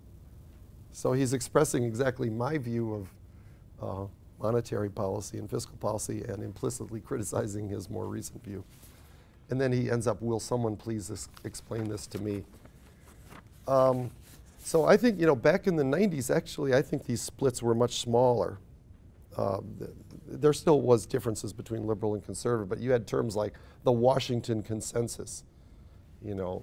So he's expressing exactly my view of uh, monetary policy and fiscal policy and implicitly criticizing his more recent view. And then he ends up, will someone please this, explain this to me? Um, so I think, you know, back in the nineties, actually, I think these splits were much smaller. Uh, th there still was differences between liberal and conservative, but you had terms like the Washington Consensus, you know,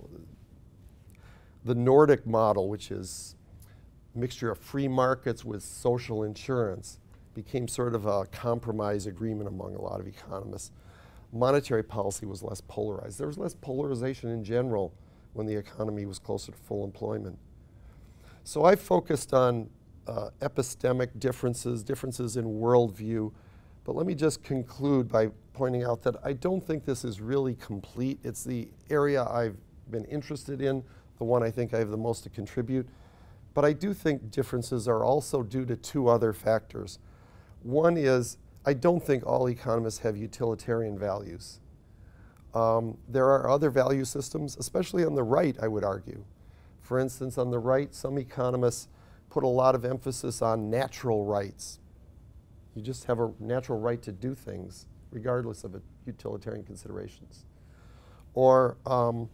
the Nordic model, which is a mixture of free markets with social insurance, became sort of a compromise agreement among a lot of economists. Monetary policy was less polarized. There was less polarization in general when the economy was closer to full employment. So I focused on uh, epistemic differences, differences in worldview, but let me just conclude by pointing out that I don't think this is really complete. It's the area I've been interested in, the one I think I have the most to contribute, but I do think differences are also due to two other factors. One is, I don't think all economists have utilitarian values. Um, there are other value systems, especially on the right, I would argue. For instance, on the right, some economists put a lot of emphasis on natural rights. You just have a natural right to do things, regardless of utilitarian considerations. Or um,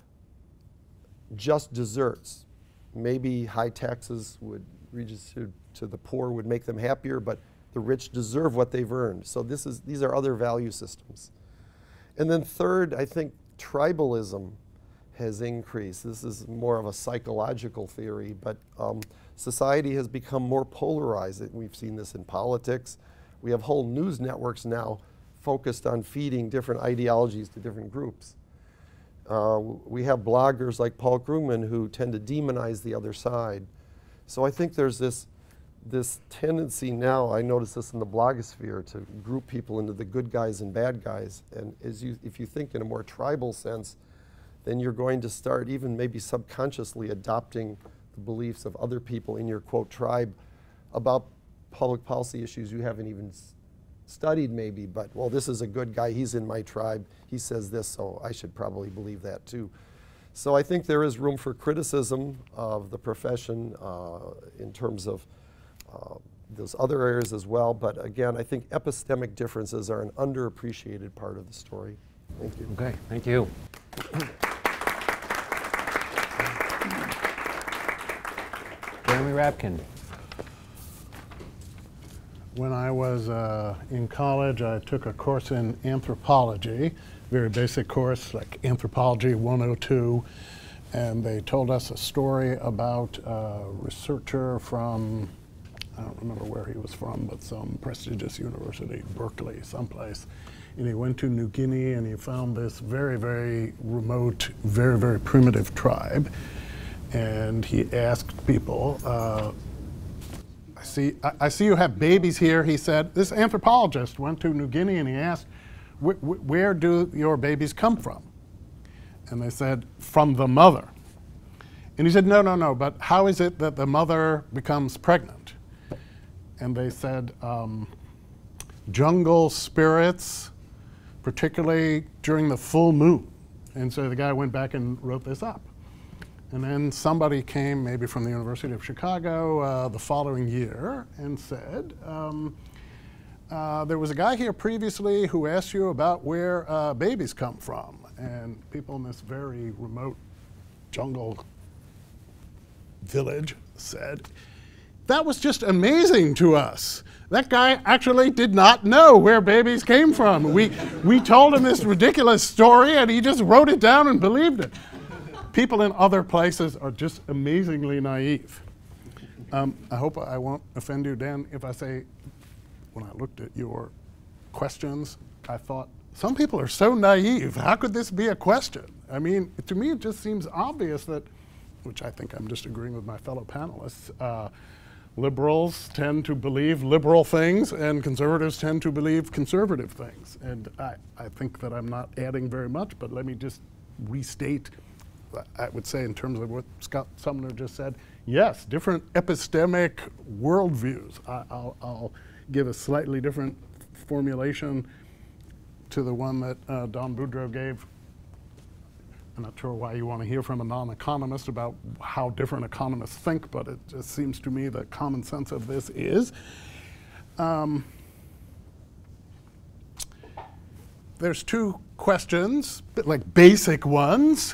just desserts. Maybe high taxes would redistribute to the poor would make them happier, but the rich deserve what they've earned. So this is, these are other value systems. And then third, I think tribalism has increased. This is more of a psychological theory, but um, society has become more polarized. We've seen this in politics. We have whole news networks now focused on feeding different ideologies to different groups. Uh, we have bloggers like Paul Krugman who tend to demonize the other side. So I think there's this this tendency now, I notice this in the blogosphere, to group people into the good guys and bad guys. And as you, if you think in a more tribal sense, then you're going to start even maybe subconsciously adopting the beliefs of other people in your, quote, tribe about public policy issues you haven't even s studied maybe, but, well, this is a good guy, he's in my tribe, he says this, so I should probably believe that too. So I think there is room for criticism of the profession uh, in terms of Uh, those other areas as well, but again, I think epistemic differences are an underappreciated part of the story. Thank you. Okay, thank you. Jeremy Rapkin. When I was uh, in college, I took a course in anthropology, very basic course, like Anthropology one oh two, and they told us a story about a researcher from, I don't remember where he was from, but some prestigious university, Berkeley, someplace. And he went to New Guinea and he found this very, very remote, very, very primitive tribe. And he asked people, uh, see, I, I see you have babies here, he said. This anthropologist went to New Guinea and he asked, wh wh where do your babies come from? And they said, from the mother. And he said, no, no, no, but how is it that the mother becomes pregnant? And they said, um, jungle spirits, particularly during the full moon. And so the guy went back and wrote this up. And then somebody came, maybe from the University of Chicago, uh, the following year and said, um, uh, there was a guy here previously who asked you about where uh, babies come from. And people in this very remote jungle village said, that was just amazing to us. That guy actually did not know where babies came from. We, we told him this ridiculous story and he just wrote it down and believed it. People in other places are just amazingly naive. Um, I hope I won't offend you, Dan, if I say, when I looked at your questions, I thought, some people are so naive. How could this be a question? I mean, to me, it just seems obvious that, which I think I'm just agreeing with my fellow panelists, uh, liberals tend to believe liberal things and conservatives tend to believe conservative things. And I, I think that I'm not adding very much, but let me just restate, I would say in terms of what Scott Sumner just said, yes, different epistemic worldviews. I, I'll, I'll give a slightly different formulation to the one that uh, Don Boudreaux gave. I'm not sure why you want to hear from a non-economist about how different economists think, but it just seems to me the common sense of this is um, there's two questions, like basic ones.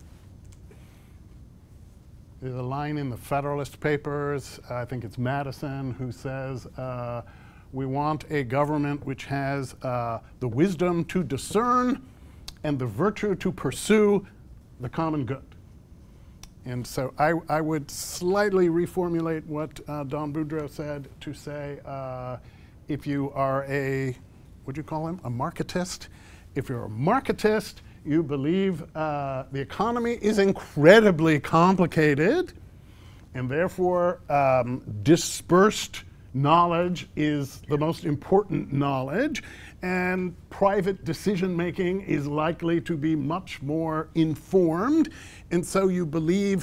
There's a line in the Federalist Papers, I think it's Madison, who says, uh, we want a government which has uh, the wisdom to discern and the virtue to pursue the common good. And so I, I would slightly reformulate what uh, Don Boudreaux said to say, uh, if you are a, what do you call him, a marketist? If you're a marketist, you believe uh, the economy is incredibly complicated, and therefore um, dispersed knowledge is the most important knowledge, and private decision-making is likely to be much more informed, and so you believe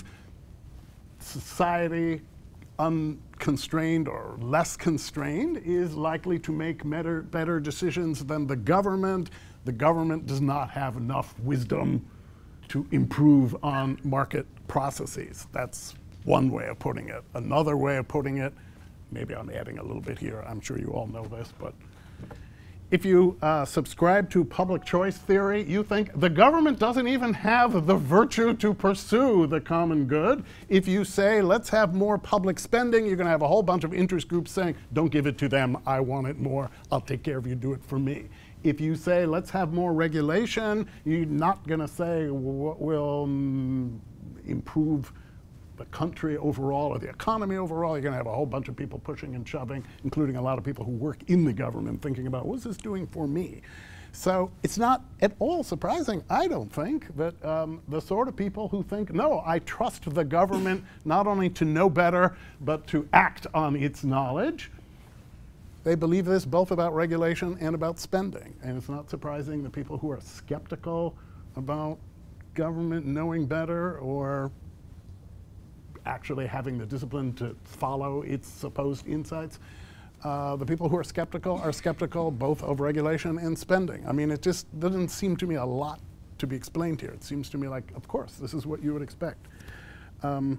society, unconstrained or less constrained, is likely to make better, better decisions than the government. The government does not have enough wisdom to improve on market processes. That's one way of putting it. Another way of putting it, maybe I'm adding a little bit here, I'm sure you all know this, but if you uh, subscribe to public choice theory, you think the government doesn't even have the virtue to pursue the common good. If you say, let's have more public spending, you're going to have a whole bunch of interest groups saying, don't give it to them, I want it more, I'll take care of you, do it for me. If you say, let's have more regulation, you're not going to say what will mm, improve the country overall or the economy overall. You're going to have a whole bunch of people pushing and shoving, including a lot of people who work in the government thinking about, what's this doing for me? So it's not at all surprising, I don't think, that um, the sort of people who think, no, I trust the government not only to know better, but to act on its knowledge, they believe this both about regulation and about spending. And it's not surprising that people who are skeptical about government knowing better or actually having the discipline to follow its supposed insights, uh, the people who are skeptical are skeptical both of regulation and spending. I mean, it just doesn't seem to me a lot to be explained here. It seems to me like, of course, this is what you would expect. Um,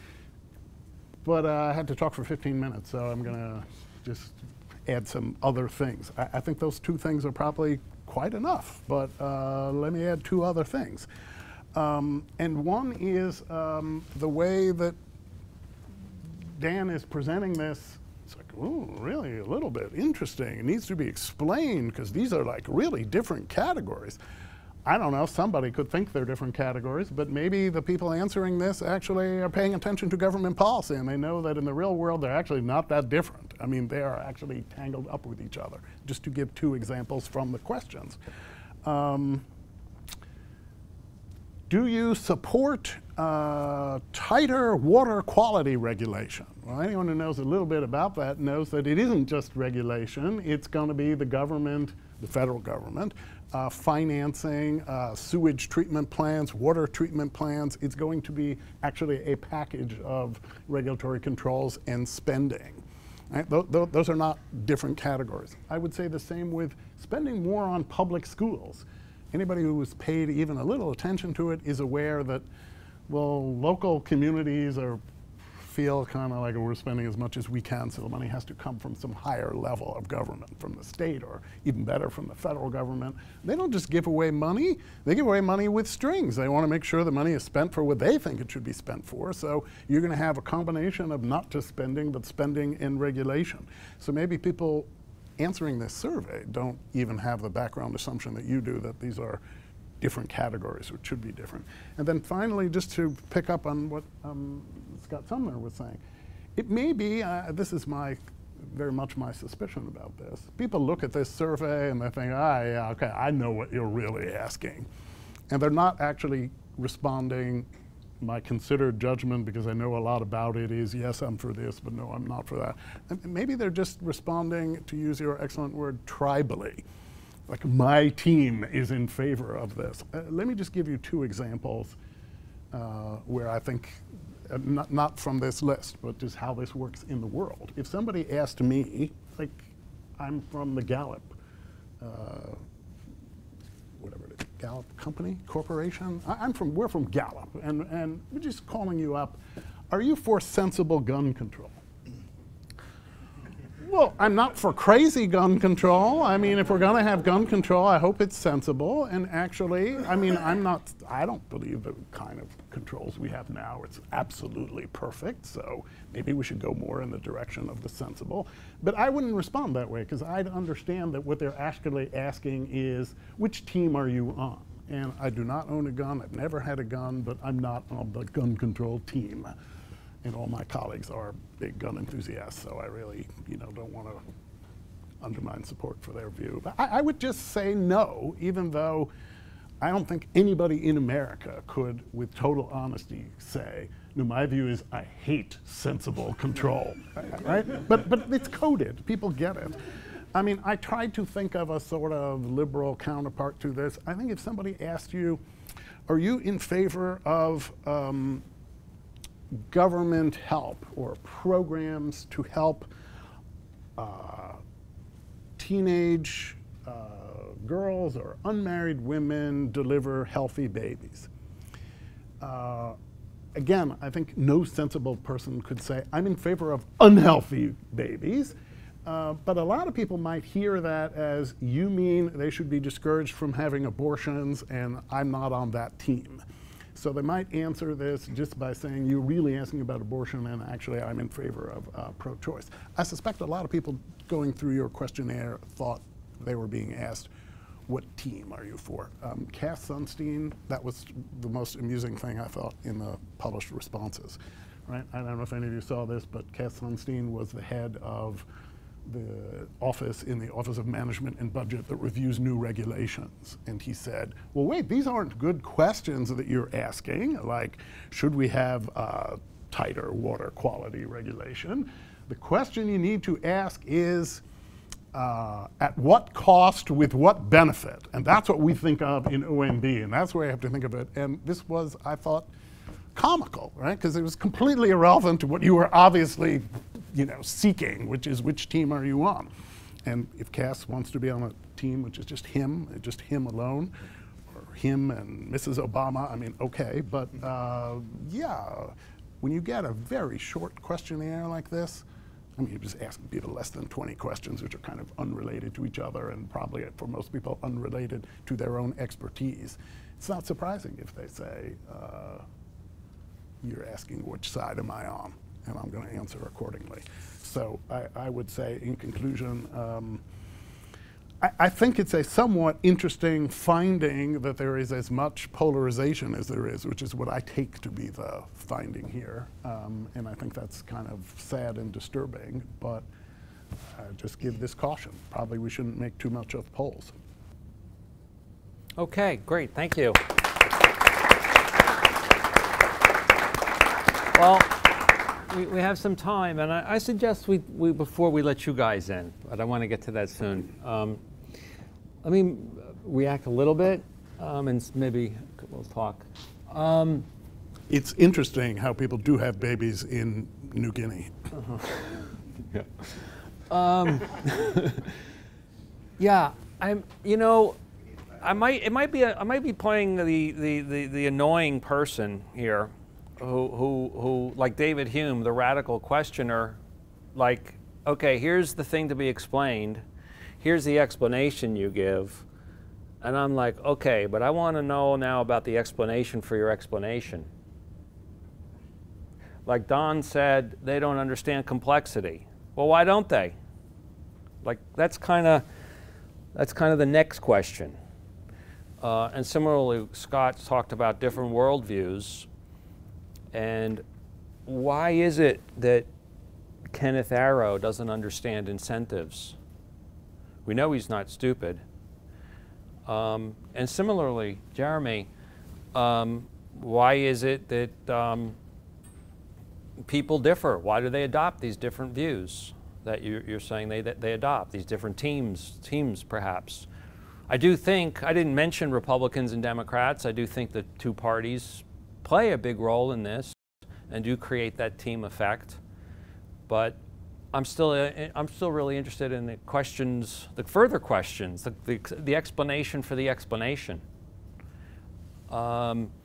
but uh, I had to talk for fifteen minutes, so I'm going to just add some other things. I, I think those two things are probably quite enough, but uh, let me add two other things. Um, and one is um, the way that Dan is presenting this. It's like, oh, really, a little bit interesting. It needs to be explained because these are like really different categories. I don't know, somebody could think they're different categories, but maybe the people answering this actually are paying attention to government policy and they know that in the real world they're actually not that different. I mean, they are actually tangled up with each other, just to give two examples from the questions. Um, do you support uh, tighter water quality regulation? Well, anyone who knows a little bit about that knows that it isn't just regulation. It's going to be the government, the federal government, uh, financing uh, sewage treatment plants, water treatment plants. It's going to be actually a package of regulatory controls and spending. Right? Th th those are not different categories. I would say the same with spending more on public schools. Anybody who has paid even a little attention to it is aware that, well, local communities are feel kind of like we're spending as much as we can, so the money has to come from some higher level of government, from the state, or even better, from the federal government. They don't just give away money, they give away money with strings. They want to make sure the money is spent for what they think it should be spent for, so you're going to have a combination of not just spending, but spending and regulation. So maybe people answering this survey don't even have the background assumption that you do, that these are different categories, which should be different. And then finally, just to pick up on what um, Scott Sumner was saying, it may be, uh, this is my, very much my suspicion about this, people look at this survey and they think, ah, yeah, okay, I know what you're really asking. And they're not actually responding. My considered judgment, because I know a lot about it, is yes, I'm for this, but no, I'm not for that. And maybe they're just responding, to use your excellent word, tribally. Like, my team is in favor of this. Uh, let me just give you two examples uh, where I think, uh, not, not from this list, but just how this works in the world. If somebody asked me, like, I'm from the Gallup, uh, whatever it is, Gallup Company, Corporation? I, I'm from, we're from Gallup, and, and we're just calling you up. Are you for sensible gun control? Well, I'm not for crazy gun control. I mean, if we're going to have gun control, I hope it's sensible. And actually, I mean, I'm not, I don't believe the kind of controls we have now, it's absolutely perfect. So maybe we should go more in the direction of the sensible. But I wouldn't respond that way, because I'd understand that what they're actually asking is, which team are you on? And I do not own a gun. I've never had a gun, but I'm not on the gun control team. And all my colleagues are big gun enthusiasts, so I really, you know, don't want to undermine support for their view. But I, I would just say no, even though I don't think anybody in America could, with total honesty, say, no, my view is I hate sensible control, right? But, but it's coded. People get it. I mean, I tried to think of a sort of liberal counterpart to this. I think if somebody asked you, are you in favor of um, government help or programs to help uh, teenage uh, girls or unmarried women deliver healthy babies? Uh, again, I think no sensible person could say, I'm in favor of unhealthy babies. Uh, but a lot of people might hear that as, you mean they should be discouraged from having abortions, and I'm not on that team. So they might answer this just by saying, you're really asking about abortion, and actually I'm in favor of uh, pro-choice. I suspect a lot of people going through your questionnaire thought they were being asked, what team are you for? Um, Cass Sunstein, that was the most amusing thing I thought in the published responses. Right? I don't know if any of you saw this, but Cass Sunstein was the head of the office in the Office of Management and Budget that reviews new regulations. And he said, well, wait, these aren't good questions that you're asking, like, should we have uh, tighter water quality regulation? The question you need to ask is, uh, at what cost with what benefit? And that's what we think of in O M B, and that's where you have to think of it. And this was, I thought, comical, right? Because it was completely irrelevant to what you were obviously, you know, seeking, which is which team are you on? And if Cass wants to be on a team which is just him, just him alone, or him and Missus Obama, I mean, okay, but uh, yeah, when you get a very short questionnaire like this, I mean, you're just asking people less than twenty questions, which are kind of unrelated to each other, and probably, for most people, unrelated to their own expertise. It's not surprising if they say, uh, you're asking which side am I on, and I'm going to answer accordingly. So I, I would say, in conclusion, um, I, I think it's a somewhat interesting finding that there is as much polarization as there is, which is what I take to be the finding here. Um, and I think that's kind of sad and disturbing, but I just give this caution. Probably we shouldn't make too much of polls. Okay, great, thank you. Well, we, we have some time, and I, I suggest we, we, before we let you guys in, but I want to get to that soon. Um, let me react a little bit, um, and maybe we'll talk. Um, It's interesting how people do have babies in New Guinea. Uh-huh. Yeah. Um, yeah, I'm. You know, I might. It might be. A, I might be playing the the the, the annoying person here, who who who like David Hume, the radical questioner. Like, okay, here's the thing to be explained. Here's the explanation you give, and I'm like, okay, but I want to know now about the explanation for your explanation. Like Don said, they don't understand complexity. Well, why don't they? Like that's kind of that's kind of the next question. Uh, and similarly, Scott talked about different worldviews. And why is it that Kenneth Arrow doesn't understand incentives? We know he's not stupid. Um, and similarly, Jeremy, um, why is it that um, people differ? Why do they adopt these different views that you, you're saying they, that they adopt, these different teams, teams perhaps? I do think, I didn't mention Republicans and Democrats, I do think the two parties play a big role in this and do create that team effect. But I'm still, uh, I'm still really interested in the questions, the further questions, the, the, the explanation for the explanation. Um,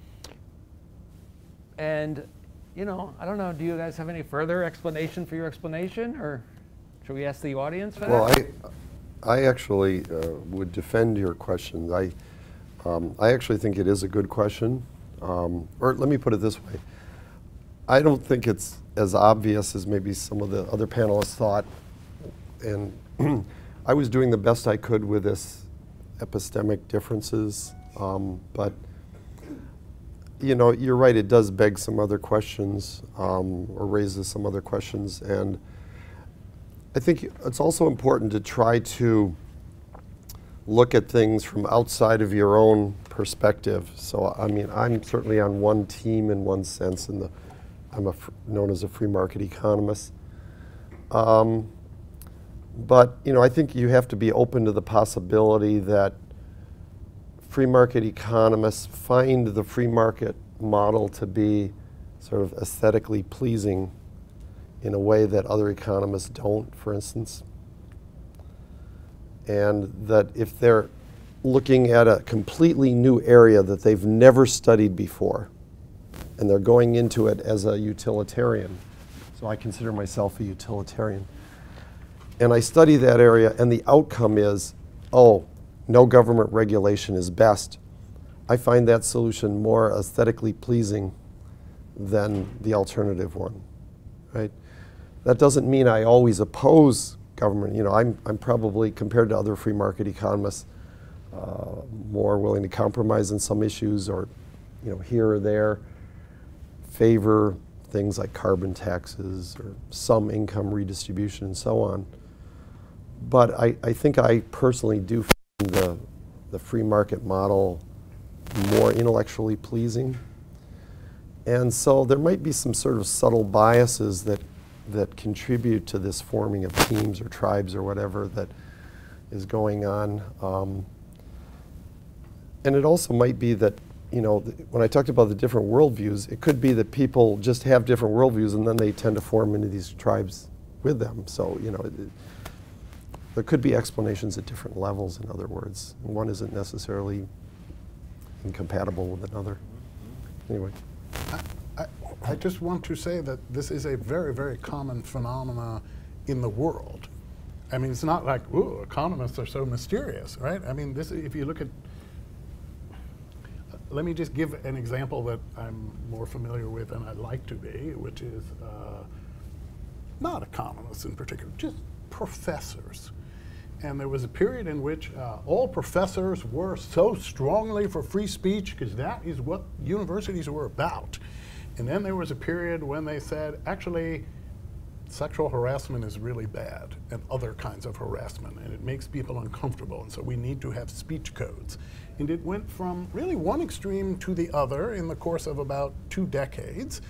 and you know, I don't know, do you guys have any further explanation for your explanation, or should we ask the audience for well, that? I, I actually uh, would defend your question. I, um, I actually think it is a good question. Um, or let me put it this way. I don't think it's as obvious as maybe some of the other panelists thought. And I was doing the best I could with this epistemic differences, um, but you know, you're right, it does beg some other questions, um, or raises some other questions. And I think it's also important to try to look at things from outside of your own perspective. So, I mean, I'm certainly on one team in one sense, in the, I'm a fr known as a free market economist. Um, but, you know, I think you have to be open to the possibility that free market economists find the free market model to be sort of aesthetically pleasing in a way that other economists don't, for instance. And that if they're looking at a completely new area that they've never studied before, and they're going into it as a utilitarian, so I consider myself a utilitarian, and I study that area and the outcome is, oh, no government regulation is best, I find that solution more aesthetically pleasing than the alternative one, right? That doesn't mean I always oppose government. You know, I'm, I'm probably, compared to other free market economists, uh, more willing to compromise on some issues, or, you know, here or there, favor things like carbon taxes or some income redistribution and so on. But I, I think I personally do find the, the free market model more intellectually pleasing. And so there might be some sort of subtle biases that that contribute to this forming of teams or tribes or whatever that is going on. Um, and it also might be that, you know, th when I talked about the different worldviews, it could be that people just have different worldviews and then they tend to form into these tribes with them. So, you know, it, it, there could be explanations at different levels, in other words. One isn't necessarily incompatible with another. Anyway. I, I just want to say that this is a very, very common phenomena in the world. I mean, it's not like, ooh, economists are so mysterious, right? I mean, this, if you look at, uh, let me just give an example that I'm more familiar with than I'd like to be, which is uh, not economists in particular, just professors. And there was a period in which uh, all professors were so strongly for free speech because that is what universities were about. And then there was a period when they said, actually, sexual harassment is really bad, and other kinds of harassment, and it makes people uncomfortable, and so we need to have speech codes. And it went from really one extreme to the other in the course of about two decades.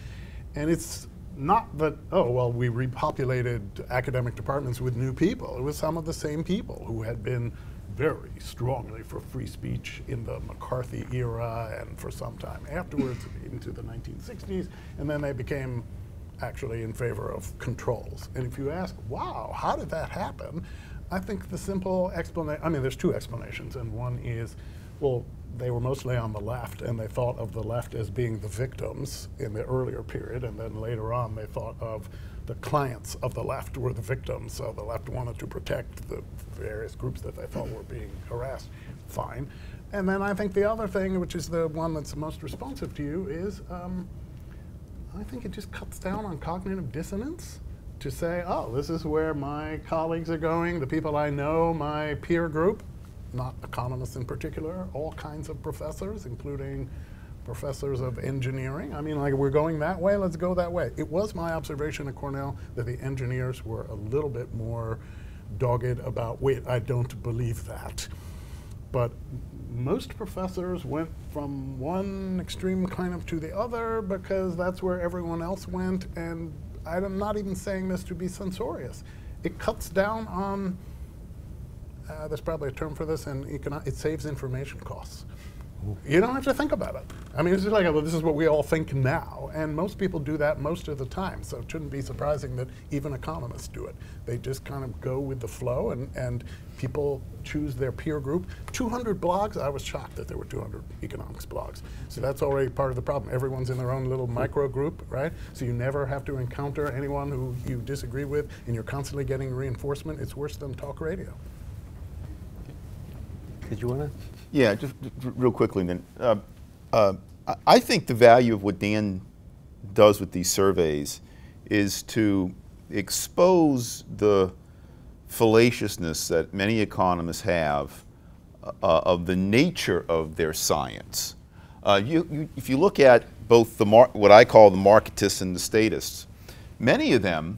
And it's not that, oh, well, we repopulated academic departments with new people. It was some of the same people who had been very strongly for free speech in the McCarthy era and for some time afterwards into the nineteen sixties, and then they became actually in favor of controls. And if you ask, wow, how did that happen? I think the simple explanation, I mean, there's two explanations, and one is, well, they were mostly on the left, and they thought of the left as being the victims in the earlier period, and then later on they thought of the clients of the left were the victims, so the left wanted to protect the various groups that they thought were being harassed. Fine. And then I think the other thing, which is the one that's the most responsive to you, is um, I think it just cuts down on cognitive dissonance to say, oh, this is where my colleagues are going, the people I know, my peer group, not economists in particular, all kinds of professors, including professors of engineering. I mean, like, we're going that way, let's go that way. It was my observation at Cornell that the engineers were a little bit more dogged about, wait, I don't believe that. But most professors went from one extreme kind of to the other because that's where everyone else went, and I'm not even saying this to be censorious. It cuts down on, uh, there's probably a term for this in economics, it saves information costs. You don't have to think about it. I mean, it's just like, well, this is what we all think now, and most people do that most of the time, so it shouldn't be surprising that even economists do it. They just kind of go with the flow, and, and people choose their peer group. two hundred blogs, I was shocked that there were two hundred economics blogs. So that's already part of the problem. Everyone's in their own little micro group, right? So you never have to encounter anyone who you disagree with, and you're constantly getting reinforcement. It's worse than talk radio. Did you want to? Yeah, just, just real quickly then. Uh, uh, I think the value of what Dan does with these surveys is to expose the fallaciousness that many economists have uh, of the nature of their science. Uh, you, you, if you look at both the mar what I call the Mercatists and the statists, many of them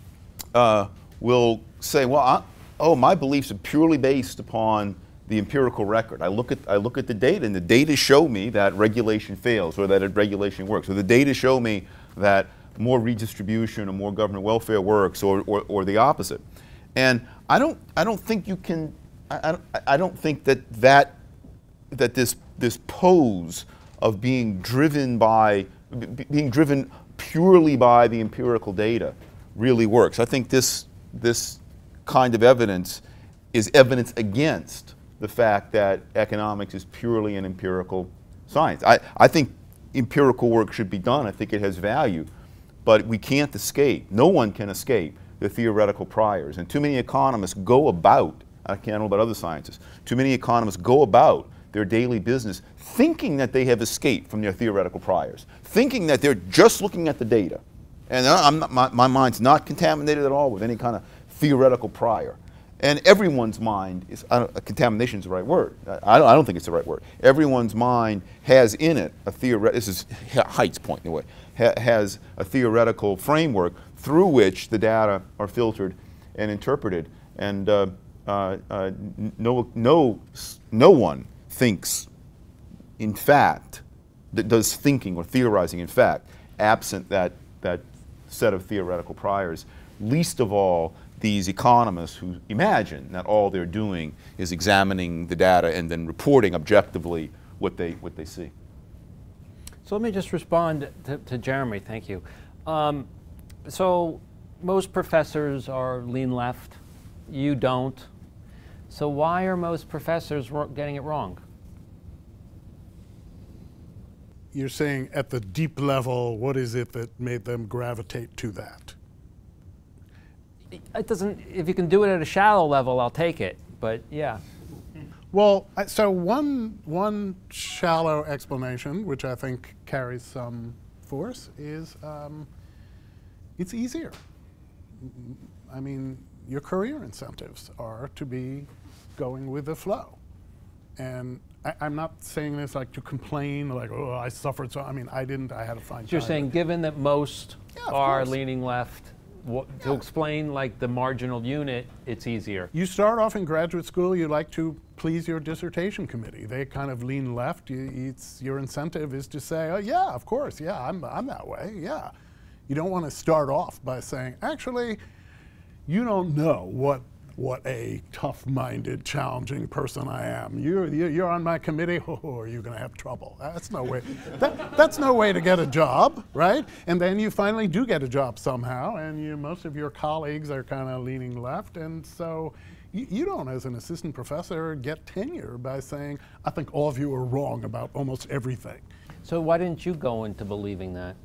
uh, will say, well, I, oh, my beliefs are purely based upon the empirical record. I look at I look at the data, and the data show me that regulation fails, or that regulation works, or the data show me that more redistribution or more government welfare works, or or, or the opposite. And I don't I don't think you can I, I, I don't think that that that this this pose of being driven by being driven purely by the empirical data really works. I think this this kind of evidence is evidence against the fact that economics is purely an empirical science. I, I think empirical work should be done. I think it has value, but we can't escape. No one can escape the theoretical priors. And too many economists go about, I can't know about other sciences, too many economists go about their daily business thinking that they have escaped from their theoretical priors, thinking that they're just looking at the data. And I'm not, my, my mind's not contaminated at all with any kind of theoretical prior. And everyone's mind is, I don't, contamination is the right word. I don't, I don't think it's the right word. Everyone's mind has in it a theoretical, this is Haidt's point in a way, ha has a theoretical framework through which the data are filtered and interpreted. And uh, uh, uh, no, no, no one thinks, in fact, that does thinking or theorizing, in fact, absent that, that set of theoretical priors, least of all these economists who imagine that all they're doing is examining the data and then reporting objectively what they, what they see. So let me just respond to, to Jeremy, thank you. Um, so most professors are lean left, you don't. So why are most professors getting it wrong? You're saying at the deep level, what is it that made them gravitate to that? It doesn't, if you can do it at a shallow level, I'll take it, but yeah. Well, so one, one shallow explanation, which I think carries some force, is um, it's easier. I mean, your career incentives are to be going with the flow. And I, I'm not saying this like to complain, like, oh, I suffered, so, I mean, I didn't, I had a fine time. So you're saying given that most yeah, are course. leaning left, What, yeah. to explain like the marginal unit, it's easier. You start off in graduate school, you like to please your dissertation committee. They kind of lean left. You, it's, your incentive is to say, oh yeah, of course, yeah, I'm, I'm that way, yeah. You don't want to start off by saying, actually, you don't know what what a tough-minded, challenging person I am. You're, you're on my committee, oh, are you going to have trouble? That's no way. that, that's no way to get a job, right? And then you finally do get a job somehow, and you, most of your colleagues are kind of leaning left, and so you, you don't, as an assistant professor, get tenure by saying, I think all of you are wrong about almost everything. So why didn't you go into believing that?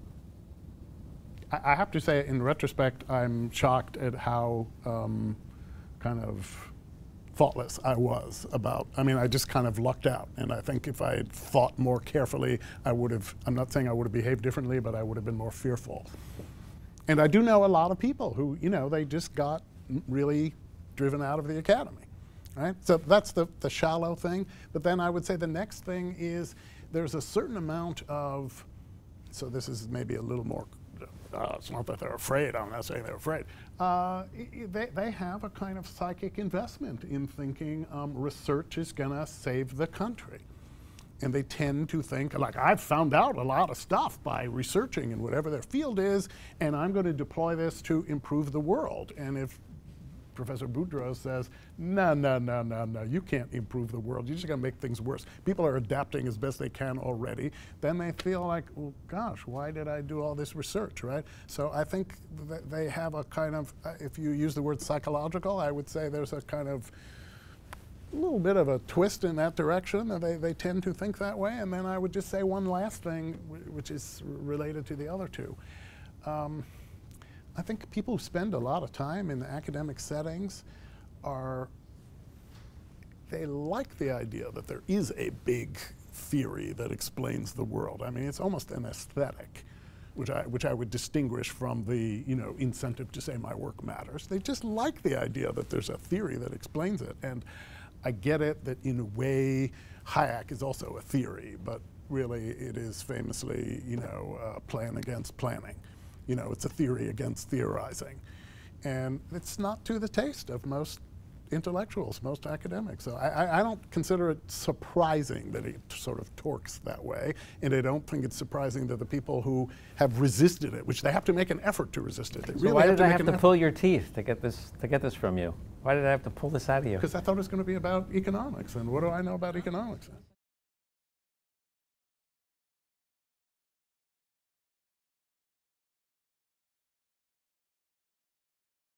I, I have to say, in retrospect, I'm shocked at how um, kind of thoughtless I was about, I mean, I just kind of lucked out. And I think if I had thought more carefully, I would have, I'm not saying I would have behaved differently, but I would have been more fearful. And I do know a lot of people who, you know, they just got really driven out of the academy, right? So that's the, the shallow thing. But then I would say the next thing is there's a certain amount of, so this is maybe a little more, Uh, it's not that they're afraid, I'm not saying they're afraid. Uh, they, they have a kind of psychic investment in thinking um, research is going to save the country. And they tend to think, like, I've found out a lot of stuff by researching in whatever their field is, and I'm going to deploy this to improve the world. And if Professor Boudreaux says, no, no, no, no, no, you can't improve the world. You're just going to make things worse. People are adapting as best they can already. Then they feel like, well, gosh, why did I do all this research, right? So I think that they have a kind of, uh, if you use the word psychological, I would say there's a kind of a little bit of a twist in that direction. They, they tend to think that way. And then I would just say one last thing, which is related to the other two. Um, I think people who spend a lot of time in academic settings are, they like the idea that there is a big theory that explains the world. I mean, it's almost an aesthetic, which I, which I would distinguish from the, you know, incentive to say my work matters. They just like the idea that there's a theory that explains it. And I get it that in a way, Hayek is also a theory, but really it is famously, you know, uh, plan against planning. You know, it's a theory against theorizing. And it's not to the taste of most intellectuals, most academics. So I, I don't consider it surprising that it sort of torques that way. And I don't think it's surprising to the people who have resisted it, which they have to make an effort to resist it. They So really why have did to I make have an to effort. pull your teeth to get this to get this from you? Why did I have to pull this out of you? Because I thought it was going to be about economics. And what do I know about economics?